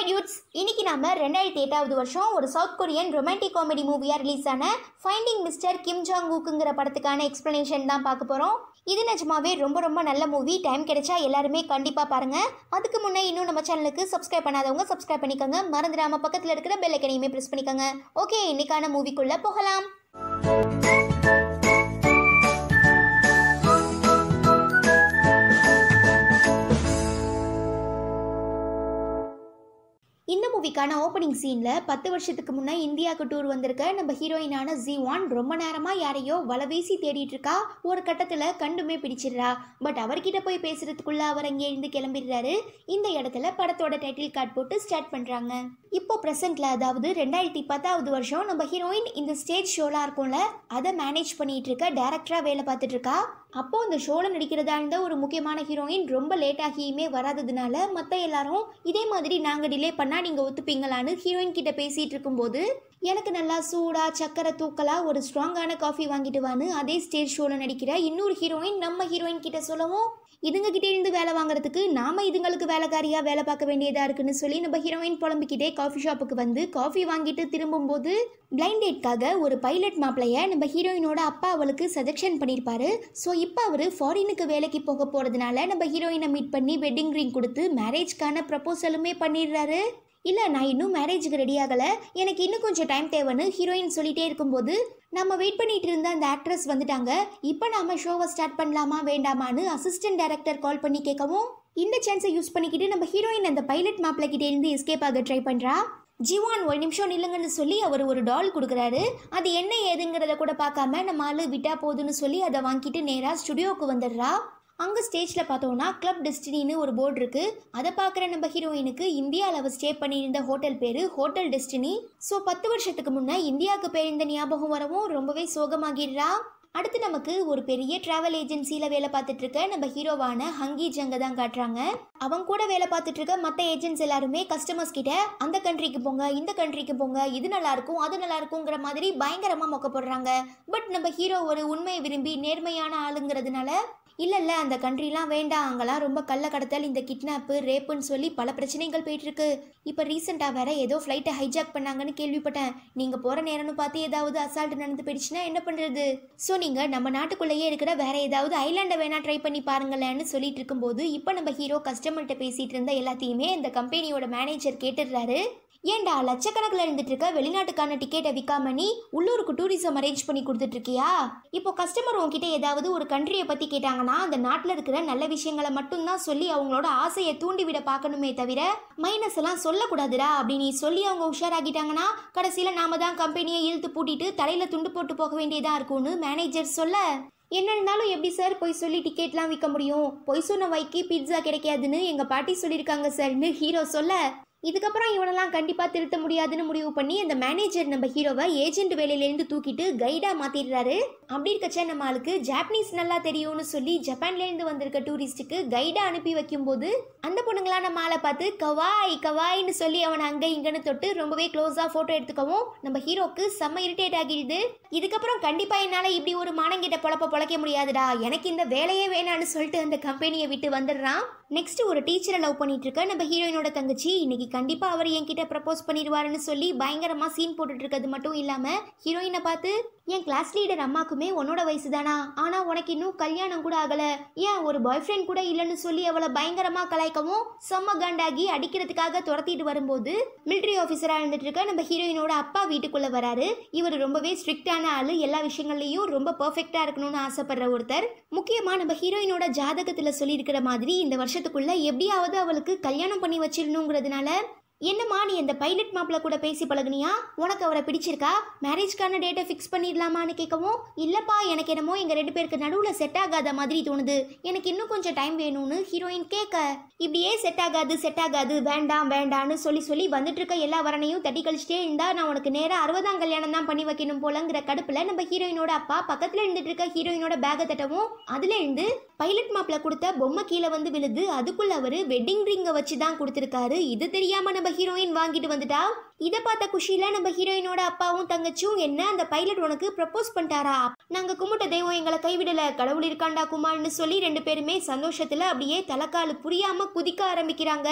Hi dudes, இன்னைக்கு நாம 2008வது வருஷம் ஒரு சவுத் கொரியன் ரொமான்டிக் காமெடி மூவியா ரிலீஸ் ஆன ஃபைண்டிங் மிஸ்டர் கிம் ஜாங் ஊக்குங்கிற படத்துக்கான எக்ஸ்பிளனேஷன் தான் பார்க்க போறோம். இது நிஜமாவே ரொம்ப நல்ல மூவி. டைம் கிடைச்சா எல்லாருமே கண்டிப்பா பாருங்க. அதுக்கு முன்னே இன்னும் நம்ம சேனலுக்கு சப்ஸ்கிரைப் பண்ணாதவங்க சப்ஸ்கிரைப் பண்ணிக்கோங்க. மறந்துடாம பக்கத்துல இருக்கிற பெல் ஐக்கனையுமே பிரஸ் பண்ணிக்கோங்க. ஓகே, இன்னைக்கான மூவிக்குள்ள போகலாம். இந்த மூவிக்கான ஓப்பனிங் சீனில் 10 வருஷத்துக்கு முன்னே இந்தியாவுக்கு டூர் வந்திருக்க நம்ம ஹீரோயினான ஜீவான் ரொம்ப நேரமாக யாரையோ வலை வீசி தேடிட்டு இருக்கா. ஒரு கட்டத்தில் கண்டுமே பிடிச்சிடுறா. பட் அவர்கிட்ட போய் பேசுறதுக்குள்ள அவர் அங்கே இருந்து கிளம்பிடுறாரு. இந்த இடத்துல படத்தோட டைட்டில் கார்டு போட்டு ஸ்டார்ட் பண்ணுறாங்க. இப்போ ப்ரெசென்ட்ல, அதாவது 2010வது வருஷம் நம்ம ஹீரோயின் இந்த ஸ்டேஜ் ஷோலாம் இருக்கும்ல, அதை மேனேஜ் பண்ணிட்டு இருக்க டேரக்டராக வேலை பார்த்துட்டு இருக்கா. அப்போ அந்த ஷோல நடிக்கிறதா இருந்த ஒரு முக்கியமான ஹீரோயின் ரொம்ப லேட் ஆகியுமே வராததுனால மற்ற எல்லாரும் இதே மாதிரி நாங்கள் டிலே பண்ணா நீங்க ஒத்துப்பீங்களான்னு ஹீரோயின் கிட்ட பேசிட்டு இருக்கும்போது, எனக்கு நல்லா சூடா சக்கரை தூக்கலா ஒரு ஸ்ட்ராங்கான காஃபி வாங்கிட்டு வான்னு அதே ஸ்டேஜ் ஷோல நடிக்கிற இன்னொரு ஹீரோயின் நம்ம ஹீரோயின் கிட்ட சொல்லவும், இதுங்க கிட்டே இருந்து வேலை வாங்குறதுக்கு நாம இதுங்களுக்கு வேலைக்காரியா வேலை பார்க்க வேண்டியதா இருக்குன்னு சொல்லி நம்ம ஹீரோயின் புலம்பிக்கிட்டே காஃபி ஷாப்புக்கு வந்து காஃபி வாங்கிட்டு திரும்பும்போது, பிளைண்ட் டேட்காக ஒரு பைலட் மாப்பிளைய நம்ம ஹீரோயினோட அப்பா அவளுக்கு சஜெக்ஷன் பண்ணியிருப்பாரு. ஸோ இப்போ அவர் ஃபாரினுக்கு வேலைக்கு போக போகிறதுனால நம்ம ஹீரோயினை மீட் பண்ணி வெட்டிங் ரிங் கொடுத்து மேரேஜ்க்கான ப்ரப்போசலுமே பண்ணிடுறாரு. இல்லை, நான் இன்னும் மேரேஜுக்கு ரெடி ஆகலை, எனக்கு இன்னும் கொஞ்சம் டைம் தேவைன்னு ஹீரோயின் சொல்லிகிட்டே இருக்கும்போது, நம்ம வெயிட் பண்ணிட்டு இருந்த அந்த ஆக்ட்ரஸ் வந்துட்டாங்க. இப்போ நாம ஷோவை ஸ்டார்ட் பண்ணலாமா வேண்டாமான்னு அசிஸ்டன்ட் டைரக்டர் கால் பண்ணி கேட்கவும், இந்த சான்ஸை யூஸ் பண்ணிக்கிட்டு நம்ம ஹீரோயின் அந்த பைலட் மாப்பிள்ளை கிட்டே இருந்து எஸ்கேப் ஆக ட்ரை பண்ணுறா. ஜீவான் ஒரு நிமிஷம் நில்லுங்கன்னு சொல்லி அவர் ஒரு டால் கொடுக்குறாரு. அது என்ன ஏதுங்கிறத கூட பார்க்காம நம்ம ஆளு விட்டா போதுன்னு சொல்லி அதை வாங்கிட்டு நேராக ஸ்டுடியோவுக்கு வந்துடுறா. அங்கே ஸ்டேஜில் பார்த்தோன்னா கிளப் டெஸ்டினின்னு ஒரு போர்டு இருக்குது. அதை பார்க்குற நம்ம ஹீரோயினுக்கு இந்தியாவில் அவள் ஸ்டே பண்ணியிருந்த ஹோட்டல் பேர் ஹோட்டல் டெஸ்டினி. ஸோ 10 வருஷத்துக்கு முன்னே இந்தியாவுக்கு போயிருந்த ஞாபகம் வரவும் ரொம்பவே சோகமாகிடுறா. அடுத்து நமக்கு ஒரு பெரிய டிராவல் ஏஜென்சியில் வேலை பார்த்துட்டு இருக்க நம்ம ஹீரோவான ஹங்கி ஜங்கை தான் காட்டுறாங்க. அவங்க கூட வேலை பார்த்துட்டு இருக்க மற்ற ஏஜென்ட்ஸ் எல்லாருமே கஸ்டமர்ஸ் கிட்ட அந்த கண்ட்ரிக்கு போங்க, இந்த கண்ட்ரிக்கு போங்க, இது நல்லா இருக்கும் அது நல்லா இருக்குங்கிற மாதிரி பயங்கரமாக மொக்க போடுறாங்க. பட் நம்ம ஹீரோ ஒரு உண்மையை விரும்பி நேர்மையான ஆளுங்கிறதுனால, இல்லை அந்த கண்ட்ரிலாம் வேண்டாம், அங்கெல்லாம் ரொம்ப கள்ள கடத்தல், இந்த கிட்னாப்பு ரேப்புன்னு சொல்லி பல பிரச்சனைகள் போயிட்டு இருக்கு. இப்போ ரீசெண்டாக வேற ஏதோ ஃப்ளைட்டை ஹைஜாக் பண்ணாங்கன்னு கேள்விப்பட்டேன். நீங்கள் போகிற நேரம்னு பார்த்து ஏதாவது அசால்ட் நடந்து போயிடுச்சுன்னா என்ன பண்ணுறது? ஸோ நீங்கள் நம்ம நாட்டுக்குள்ளேயே இருக்கிற வேற ஏதாவது ஐலாண்டை வேணா ட்ரை பண்ணி பாருங்களேன்னு சொல்லிட்டு இருக்கும்போது, இப்போ நம்ம ஹீரோ கஸ்டமர்கிட்ட பேசிகிட்டு இருந்த எல்லாத்தையுமே இந்த கம்பெனியோட மேனேஜர் கேட்டுடுறாரு. ஏண்டா லட்சக்கணக்கில் இருந்துட்டு இருக்க வெளிநாட்டுக்கான டிக்கெட்டை விற்காம நீ உள்ளூருக்கு டூரிசம் அரேஞ்ச் பண்ணி கொடுத்துட்டு இருக்கியா? இப்போ கஸ்டமர் உங்ககிட்ட ஏதாவது ஒரு கண்ட்ரியை பற்றி கேட்டாங்கன்னா அந்த நாட்டில் இருக்கிற நல்ல விஷயங்களை மட்டும்தான் சொல்லி அவங்களோட ஆசையை தூண்டிவிட பார்க்கணுமே தவிர மைனஸ் எல்லாம் சொல்லக்கூடாதுடா அப்படின்னு சொல்லி அவங்க உஷாராகிட்டாங்கன்னா கடைசியில் நாம தான் கம்பெனியை இழுத்து பூட்டிட்டு தலையில் துண்டு போட்டு போக வேண்டியதாக இருக்கும்னு மேனேஜர் சொல்ல, என்ன இருந்தாலும் எப்படி சார் போய் சொல்லி டிக்கெட்லாம் விற்க முடியும்? பொய் சொன்ன வைக்கி பிட்ஸா கிடைக்காதுன்னு எங்கள் பாட்டி சொல்லியிருக்காங்க சார்னு ஹீரோ சொல்ல, இதுக்கப்புறம் இவனெல்லாம் கண்டிப்பாக திருத்த முடியாதுன்னு முடிவு பண்ணி அந்த மேனேஜர் நம்ம ஹீரோவை ஏஜென்ட் வேலையிலேருந்து தூக்கிட்டு கைடாக மாற்றிடுறாரு. அப்படி இருக்கச்ச நம்ம ஆளுக்கு ஜாப்பனீஸ் நல்லா தெரியும்னு சொல்லி ஜப்பான்லேருந்து வந்திருக்க டூரிஸ்ட்டுக்கு கைடாக அனுப்பி வைக்கும்போது அந்த பொண்ணுங்களாம் நம்ம ஆளை பார்த்து கவாய் கவாயின்னு சொல்லி அவனை அங்கே இங்கன்னு தொட்டு ரொம்பவே க்ளோஸாக ஃபோட்டோ எடுத்துக்கவும் நம்ம ஹீரோக்கு செம்ம இரிட்டேட் ஆகிடுது. இதுக்கப்புறம் கண்டிப்பாக என்னால் இப்படி ஒரு மானங்கிட்ட பொழைக்க முடியாதுடா, எனக்கு இந்த வேலையே வேணான்னு சொல்லிட்டு அந்த கம்பெனியை விட்டு வந்துடுறான். நெக்ஸ்ட் ஒரு டீச்சரை லவ் பண்ணிட்டு இருக்க நம்ம ஹீரோயினோட தங்கச்சி இன்னைக்கு கண்டிப்பா அவர் என்கிட்ட ப்ரப்போஸ் பண்ணிடுவாருன்னு சொல்லி பயங்கரமா சீன் போட்டுட்டு இருக்கிறது மட்டும் இல்லாம ஹீரோயினை பார்த்து, என் கிளாஸ் லீடர் அம்மாக்குமே உன்னோட வயசு தானா, ஆனா உனக்கு இன்னும் கல்யாணம் கூட ஆகல, ஏன் ஒரு பாய் ஃப்ரெண்ட் கூட இல்லைன்னு சொல்லி அவளை பயங்கரமா கலாய்க்கவும் செம்ம காண்டாகி அடிக்கிறதுக்காக துரத்திட்டு வரும்போது மிலிட்ரி ஆஃபீஸரா இருந்துட்டு இருக்க நம்ம ஹீரோயினோட அப்பா வீட்டுக்குள்ள வராரு. இவர் ரொம்பவே ஸ்ட்ரிக்டான ஆளு, எல்லா விஷயங்கள்லயும் ரொம்ப பெர்ஃபெக்டா இருக்கணும்னு ஆசைப்படுற ஒருத்தர். முக்கியமா நம்ம ஹீரோயினோட ஜாதகத்துல சொல்லி இருக்கிற மாதிரி இந்த வருஷத்துக்குள்ள எப்படியாவது அவளுக்கு கல்யாணம் பண்ணி வச்சிடணுங்கிறதுனால, என்னம்மா நீ இந்த பைலட் மாப்பிள்ள கூட பேசி பழகுனியா, உனக்கு அவரை பிடிச்சிருக்கா, மேரேஜ்க்கான டேட்டை ஃபிக்ஸ் பண்ணிடலாமான்னு கேட்கவும், இல்லைப்பா எனக்கு என்னமோ எங்கள் 2 பேருக்கு நடுவில் செட் ஆகாத மாதிரி தோணுது, எனக்கு இன்னும் கொஞ்சம் டைம் வேணும்னு ஹீரோயின் கேட்க, இப்படியே செட் ஆகாது வேண்டான்னு சொல்லி வந்துட்டு இருக்க எல்லா வரனையும் தட்டி கழிச்சிட்டே இருந்தா நான் உனக்கு நேராக 60ஆம் கல்யாணம் தான் பண்ணி வைக்கணும் போலங்கிற கடுப்பில் நம்ம ஹீரோயினோட அப்பா பக்கத்தில் இருந்துட்டு இருக்க ஹீரோயினோட பேக்கை தட்டவும் அதுல இருந்து பைலட் மாப்பிள்ள கொடுத்த பொம்மை கீழே வந்து விழுது. அதுக்குள்ள அவரு வெட்டிங் ரிங்கை வச்சு தான் கொடுத்துருக்காரு. இது தெரியாம நம்ம ஹீரோயின் வாங்கிட்டு வந்துட்டா. இதை பார்த்த குஷியில நம்ம ஹீரோயினோட அப்பாவும் தங்கச்சும், என்ன அந்த பைலட் உனக்கு ப்ரப்போஸ் பண்ணிட்டாரா, நாங்க கும்பிட்ட தெய்வம் எங்களை கைவிடல, கடவுள் இருக்காண்டா குமார்னு சொல்லி 2 பேருமே சந்தோஷத்துல அப்படியே தலைக்காலு புரியாம குதிக்க ஆரம்பிக்கிறாங்க.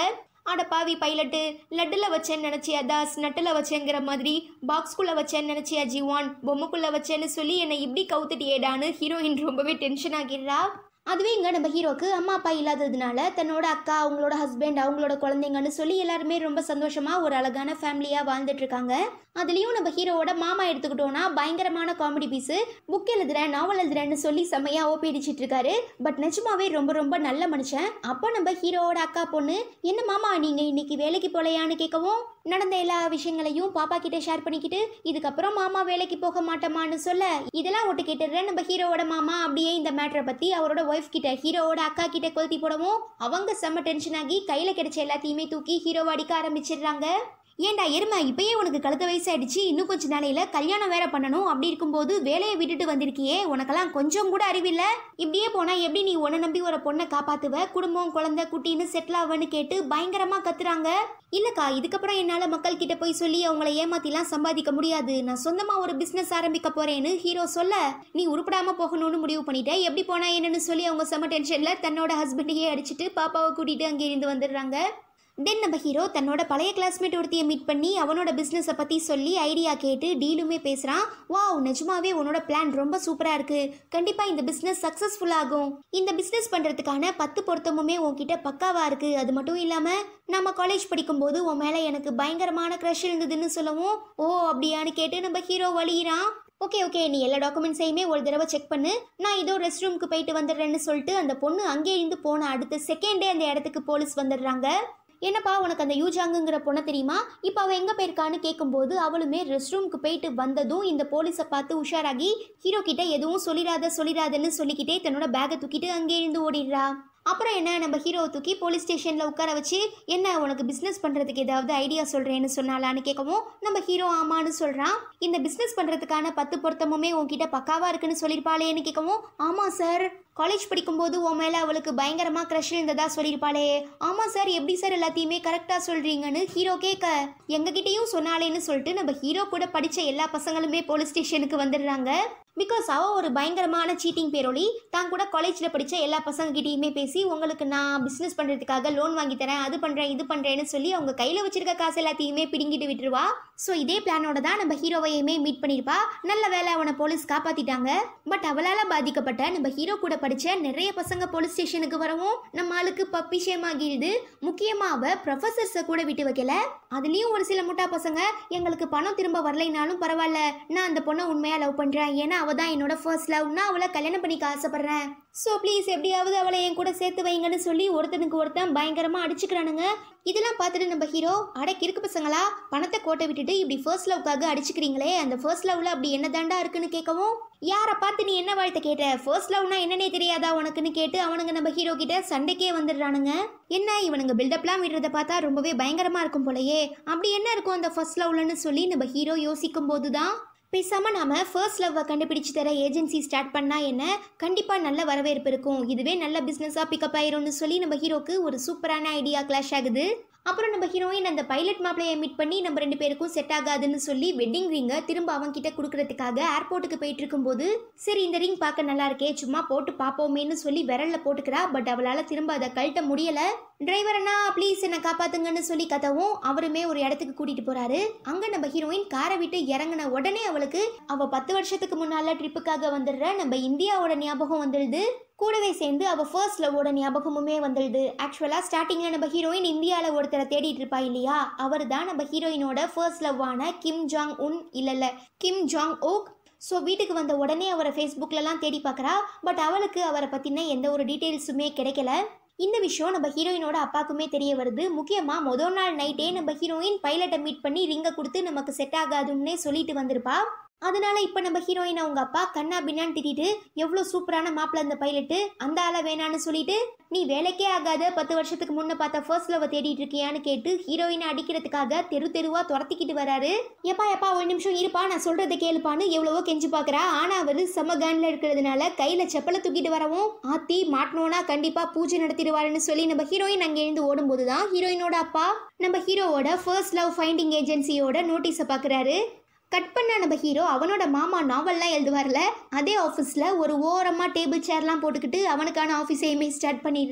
அட பாவி பைலட்டு, லட்டுல வச்சேன்னு நினைச்சியா தாஸ், நட்டுல வச்சேங்கிற மாதிரி பாக்ஸ்குள்ள வச்சேன்னு நினைச்சியா ஜிவான், பொம்மைக்குள்ள வச்சேன்னு சொல்லி என்னை இப்படி கவுத்துட்டியேடான்னு ஹீரோயின் ரொம்பவே டென்ஷன் ஆகிடுறா. அதுவே இங்கே நம்ம ஹீரோக்கு அம்மா அப்பா இல்லாததுனால தன்னோட அக்கா, அவங்களோட ஹஸ்பண்ட், அவங்களோட குழந்தைங்கன்னு சொல்லி எல்லாருமே ரொம்ப சந்தோஷமாக ஒரு அழகான ஃபேமிலியாக வாழ்ந்துட்டு இருக்காங்க. அதுலேயும் நம்ம ஹீரோவோட மாமா எடுத்துக்கிட்டோன்னா பயங்கரமான காமெடி பீஸு. புக் எழுதுறேன், நாவல் எழுதுறேன்னு சொல்லி செம்மையாக ஓப்பிடிச்சிட்டு இருக்காரு. பட் நிஜமாவே ரொம்ப ரொம்ப நல்ல மனுஷன். அப்போ நம்ம ஹீரோவோட அக்கா பொண்ணு, என்ன மாமா நீங்கள் இன்னைக்கு வேலைக்கு போகலையான்னு கேட்கவும், நடந்த எல்லா விஷயங்களையும் பாப்பா கிட்ட ஷேர் பண்ணிக்கிட்டு இதுக்கப்புறம் மாமா வேலைக்கு போக மாட்டோமான்னு சொல்ல, இதெல்லாம் ஒட்டு கேட்டுடுறேன் நம்ம ஹீரோவோட மாமா அப்படியே இந்த மேட்டரை பற்றி அவரோட ஒய்ஃப் கிட்ட, ஹீரோவோட அக்கா கிட்ட கொளுத்தி போடவும் அவங்க செம்ம டென்ஷன் ஆகி கையில் கிடைச்ச எல்லாத்தையுமே தூக்கி ஹீரோவை அடிக்க ஆரம்பிச்சிடுறாங்க. ஏன்டா எருமை, இப்பயே உனக்கு கழுத்த வயசாயிடுச்சு, இன்னும் கொஞ்ச நாளையில கல்யாணம் வேற பண்ணணும், அப்படி இருக்கும்போது வேலையை விட்டுட்டு வந்திருக்கியே, உனக்கெல்லாம் கொஞ்சம் கூட அறிவில்லை. இப்படியே போனா எப்படி நீ உன்னை நம்பி ஒரு பொண்ணை காப்பாத்துவ, குடும்பம் குழந்தை குட்டின்னு செட்டில் ஆவன்னு கேட்டு பயங்கரமா கத்துறாங்க. இல்லக்கா, இதுக்கப்புறம் என்னால மக்கள் கிட்ட போய் சொல்லி அவங்கள ஏமாத்திலாம் சம்பாதிக்க முடியாது, நான் சொந்தமா ஒரு பிசினஸ் ஆரம்பிக்க போறேன்னு ஹீரோ சொல்ல, நீ உருப்படாம போகணும்னு முடிவு பண்ணிட்ட, எப்படி போனா என்னன்னு சொல்லி அவங்க செம்ம டென்ஷன்ல தன்னோட ஹஸ்பண்டையே அடிச்சுட்டு பாப்பாவை கூட்டிட்டு அங்கே இருந்து வந்துடுறாங்க. தென் நம்ம ஹீரோ தன்னோட பழைய கிளாஸ்மேட் ஒருத்தையை மீட் பண்ணி அவனோட பிஸ்னஸை பற்றி சொல்லி ஐடியா கேட்டு டீலுமே பேசுகிறான். வாவ், நிஜமாவே உன்னோட பிளான் ரொம்ப சூப்பராக இருக்குது, கண்டிப்பாக இந்த பிஸ்னஸ் சக்ஸஸ்ஃபுல் ஆகும், இந்த பிஸ்னஸ் பண்ணுறதுக்கான 10 பொருத்தமுமே உன்கிட்ட பக்காவாக இருக்குது, அது மட்டும் இல்லாமல் நம்ம காலேஜ் படிக்கும்போது உன் மேலே எனக்கு பயங்கரமான க்ரஷ் இருந்ததுன்னு சொல்லவும், ஓ அப்படியான்னு கேட்டு நம்ம ஹீரோ வலிகிறான். ஓகே நீ எல்லா டாக்குமெண்ட்ஸையுமே ஒரு தடவை செக் பண்ணு, நான் இதோ ரெஸ்ட் ரூமுக்கு போயிட்டு வந்துடுறேன்னு சொல்லிட்டு அந்த பொண்ணு அங்கே இருந்து போன அடுத்த செகண்டே அந்த இடத்துக்கு போலீஸ் வந்துடுறாங்க. என்னப்பா உனக்கு அந்த யூஜாங்குங்கிற பொண்ணை தெரியுமா, இப்போ அவள் எங்கே போயிருக்கான்னு கேட்கும்போது அவளுமே ரெஸ்ட் ரூமுக்கு போயிட்டு வந்ததும் இந்த போலீஸை பார்த்து உஷாராகி ஹீரோ கிட்ட எதுவும் சொல்லிடாதுன்னு சொல்லிக்கிட்டே தன்னோட பேக்கை தூக்கிட்டு அங்கே இருந்து ஓடிடுறா. அப்புறம் என்ன, நம்ம ஹீரோவை தூக்கி போலீஸ் ஸ்டேஷனில் உட்கார வச்சு, என்ன உனக்கு பிஸ்னஸ் பண்ணுறதுக்கு ஏதாவது ஐடியா சொல்கிறேன்னு சொன்னாலான்னு கேட்கவும் நம்ம ஹீரோ ஆமான்னு சொல்கிறான். இந்த பிஸ்னஸ் பண்ணுறதுக்கான 10 பொருத்தமுமே உன்கிட்ட பக்காவாக இருக்குன்னு சொல்லியிருப்பாளேன்னு கேட்கவும், ஆமாம் சார், காலேஜ் படிக்கும்போது உன் மேலே அவளுக்கு பயங்கரமாக க்ரஷ் இருந்ததா சொல்லியிருப்பாளே. ஆமாம் சார், எப்படி சார் எல்லாத்தையுமே கரெக்டாக சொல்கிறீங்கன்னு ஹீரோ கேட்க, எங்ககிட்டையும் சொன்னாலேன்னு சொல்லிட்டு நம்ம ஹீரோ கூட படித்த எல்லா பசங்களுமே போலீஸ் ஸ்டேஷனுக்கு வந்துடுறாங்க. பிகாஸ் அவள் ஒரு பயங்கரமான சீட்டிங் பேரோலி, தான் கூட காலேஜில் படித்த எல்லா பசங்ககிட்டையுமே பேசி உங்களுக்கு நான் பிஸ்னஸ் பண்ணுறதுக்காக லோன் வாங்கி தரேன், அது பண்ணுறேன் இது பண்ணுறேன்னு சொல்லி அவங்க கையில் வச்சிருக்க காசு எல்லாத்தையுமே பிடுங்கிட்டு விட்டுருவா. ஸோ இதே பிளானோட தான் நம்ம ஹீரோவையுமே மீட் பண்ணியிருப்பா. நல்ல வேலை அவனை போலீஸ் காப்பாற்றிட்டாங்க. பட் அவளால் பாதிக்கப்பட்ட நம்ம ஹீரோ கூட படித்த நிறைய பசங்க போலீஸ் ஸ்டேஷனுக்கு வரவும் நம்ம ஆளுக்கு பப்பி ஷேம் ஆகிடுது. முக்கியமாக அவள் ப்ரொஃபஸர்ஸை கூட விட்டு வைக்கல. அதுலேயும் ஒரு சில முட்டா பசங்க, எங்களுக்கு பணம் திரும்ப வரலைனாலும் பரவாயில்ல, நான் அந்த பொண்ணை உண்மையாக லவ் பண்ணுறேன், ஏன்னா அவள் தான் என்னோட ஃபர்ஸ்ட் லவ், நான் அவளை கல்யாணம் பண்ணிக்க ஆசைப்பட்றேன், ஸோ ப்ளீஸ் எப்படியாவது அவளை என் கூட சேர்த்து வைங்கன்னு சொல்லி ஒருத்தனுக்கு ஒருத்தன் பயங்கரமாக அடிச்சுக்கிறானுங்க. இதெல்லாம் பார்த்துட்டு நம்ம ஹீரோ, அட கிறுக்கு பசங்களா, பணத்தை கோட்டை விட்டுட்டு இப்படி ஃபர்ஸ்ட் லவ்க்காக அடிச்சுக்கிறீங்களே, அந்த ஃபர்ஸ்ட் லவ்ல அப்படி என்ன தாண்டா இருக்குன்னு கேட்கவும், யாரை பார்த்து நீ என்ன வாழ்த்த கேட்ட, ஃபர்ஸ்ட் லவ்னா என்னன்னே தெரியாதா உனக்குன்னு கேட்டு அவனுங்க நம்ம ஹீரோ கிட்ட சண்டைக்கே வந்துடுறானுங்க. என்ன இவனுங்க பில்டப்லாம் விடுறத பார்த்தா ரொம்பவே பயங்கரமாக இருக்கும் போலயே, அப்படி என்ன இருக்கும் அந்த ஃபர்ஸ்ட் லவ்லன்னு சொல்லி நம்ம ஹீரோ யோசிக்கும் போது தான், பேசாமல் நாம் ஃபர்ஸ்ட் லவ்வை கண்டுபிடிச்சி தர ஏஜென்சி ஸ்டார்ட் பண்ணால் என்ன, கண்டிப்பாக நல்ல வரவேற்பு இருக்கும், இதுவே நல்ல பிஸ்னஸாக பிக்கப் ஆயிரும்னு சொல்லி நம்ம ஹீரோக்கு ஒரு சூப்பரான ஐடியா கிளாஷ் ஆகுது. அப்புறம் நம்ம ஹீரோயின் அந்த பைலட் மாப்பிளையை மீட் பண்ணி நம்ம 2 பேருக்கும் செட் ஆகாதுன்னு சொல்லி வெட்டிங் ரிங்கை திரும்ப அவன்கிட்ட கொடுக்கறதுக்காக ஏர்போர்ட்டுக்கு போயிட்டு இருக்கும்போது, சரி இந்த ரிங் பார்க்க நல்லா இருக்கே, சும்மா போட்டு பார்ப்போமேன்னு சொல்லி விரல்ல போட்டுக்கிறா. பட் அவளால் திரும்ப அதை கழட்ட முடியலை. டிரைவர் அண்ணா ப்ளீஸ் என்னை காப்பாத்துங்கன்னு சொல்லி கத்தவும் அவருமே ஒரு இடத்துக்கு கூட்டிட்டு போறாரு. அங்க நம்ம ஹீரோயின் காரை விட்டு இறங்கின உடனே அவளுக்கு அவ 10 வருஷத்துக்கு முன்னால ட்ரிப்புக்காக வந்துடுற நம்ம இந்தியாவோட ஞாபகம் வந்துடுது. கூடவே சேர்ந்து அவள் ஃபர்ஸ்ட் லவ்வோட ஞாபகமுமே வந்துடுது. ஆக்சுவலாக ஸ்டார்டிங்கில் நம்ம ஹீரோயின் இந்தியாவில் ஒருத்தரை தேடிட்டு இருப்பா இல்லையா, அவர் தான் நம்ம ஹீரோயினோட ஃபர்ஸ்ட் லவ்வான கிம் ஜாங் உன் இல்லை கிம் ஜாங் ஓக். ஸோ வீட்டுக்கு வந்த உடனே அவரை ஃபேஸ்புக்கிலலாம் தேடி பார்க்குறா. பட் அவளுக்கு அவரை பற்றின எந்த ஒரு டீட்டெயில்ஸுமே கிடைக்கல. இந்த விஷயம் நம்ம ஹீரோயினோட அப்பாக்குமே தெரிய வருது. முக்கியமாக முதல் நாள் நைட்டே நம்ம ஹீரோயின் பைலட்டை மீட் பண்ணி ரிங்கை கொடுத்து நமக்கு செட் ஆகாதுன்னே சொல்லிட்டு வந்திருப்பா. அதனால இப்போ நம்ம ஹீரோயின் அவங்க அப்பா கண்ணா பின்னான்னு திட்டிட்டு, எவ்வளோ சூப்பரான மாப்பிள்ள அந்த பைலட்டு, அந்த ஆளை வேணான்னு சொல்லிட்டு, நீ வேலைக்கே ஆகாத 10 வருஷத்துக்கு முன்ன பார்த்த ஃபர்ஸ்ட் லவ் தேடிட்டு இருக்கியான்னு கேட்டு ஹீரோயினை அடிக்கிறதுக்காக தெருவா துரத்திக்கிட்டு வராரு. எப்பா ஒரு நிமிஷம் இருப்பா, நான் சொல்றதை கேளுப்பான்னு எவ்வளவோ கெஞ்சு பார்க்குறா. ஆனால் அவர் செம கன்ல இருக்கிறதுனால கையில் செப்பலை தூக்கிட்டு வரவும், ஆத்தி மாட்டினோன்னா கண்டிப்பாக பூஜை நடத்திடுவாருன்னு சொல்லி நம்ம ஹீரோயின் அங்கே இருந்து ஓடும்போது தான் ஹீரோயினோட அப்பா நம்ம ஹீரோவோட ஃபர்ஸ்ட் லவ் ஃபைண்டிங் ஏஜென்சியோட நோட்டீஸை பார்க்குறாரு. கட் பண்ண நம்ம ஹீரோ அவனோட மாமா நாவல்லாம் எழுதுவார்ல, அதே ஆஃபீஸில் ஒரு ஓரமாக டேபிள் சேர்லாம் போட்டுக்கிட்டு அவனுக்கான ஆஃபீஸையுமே ஸ்டார்ட் பண்ணிடுறான்.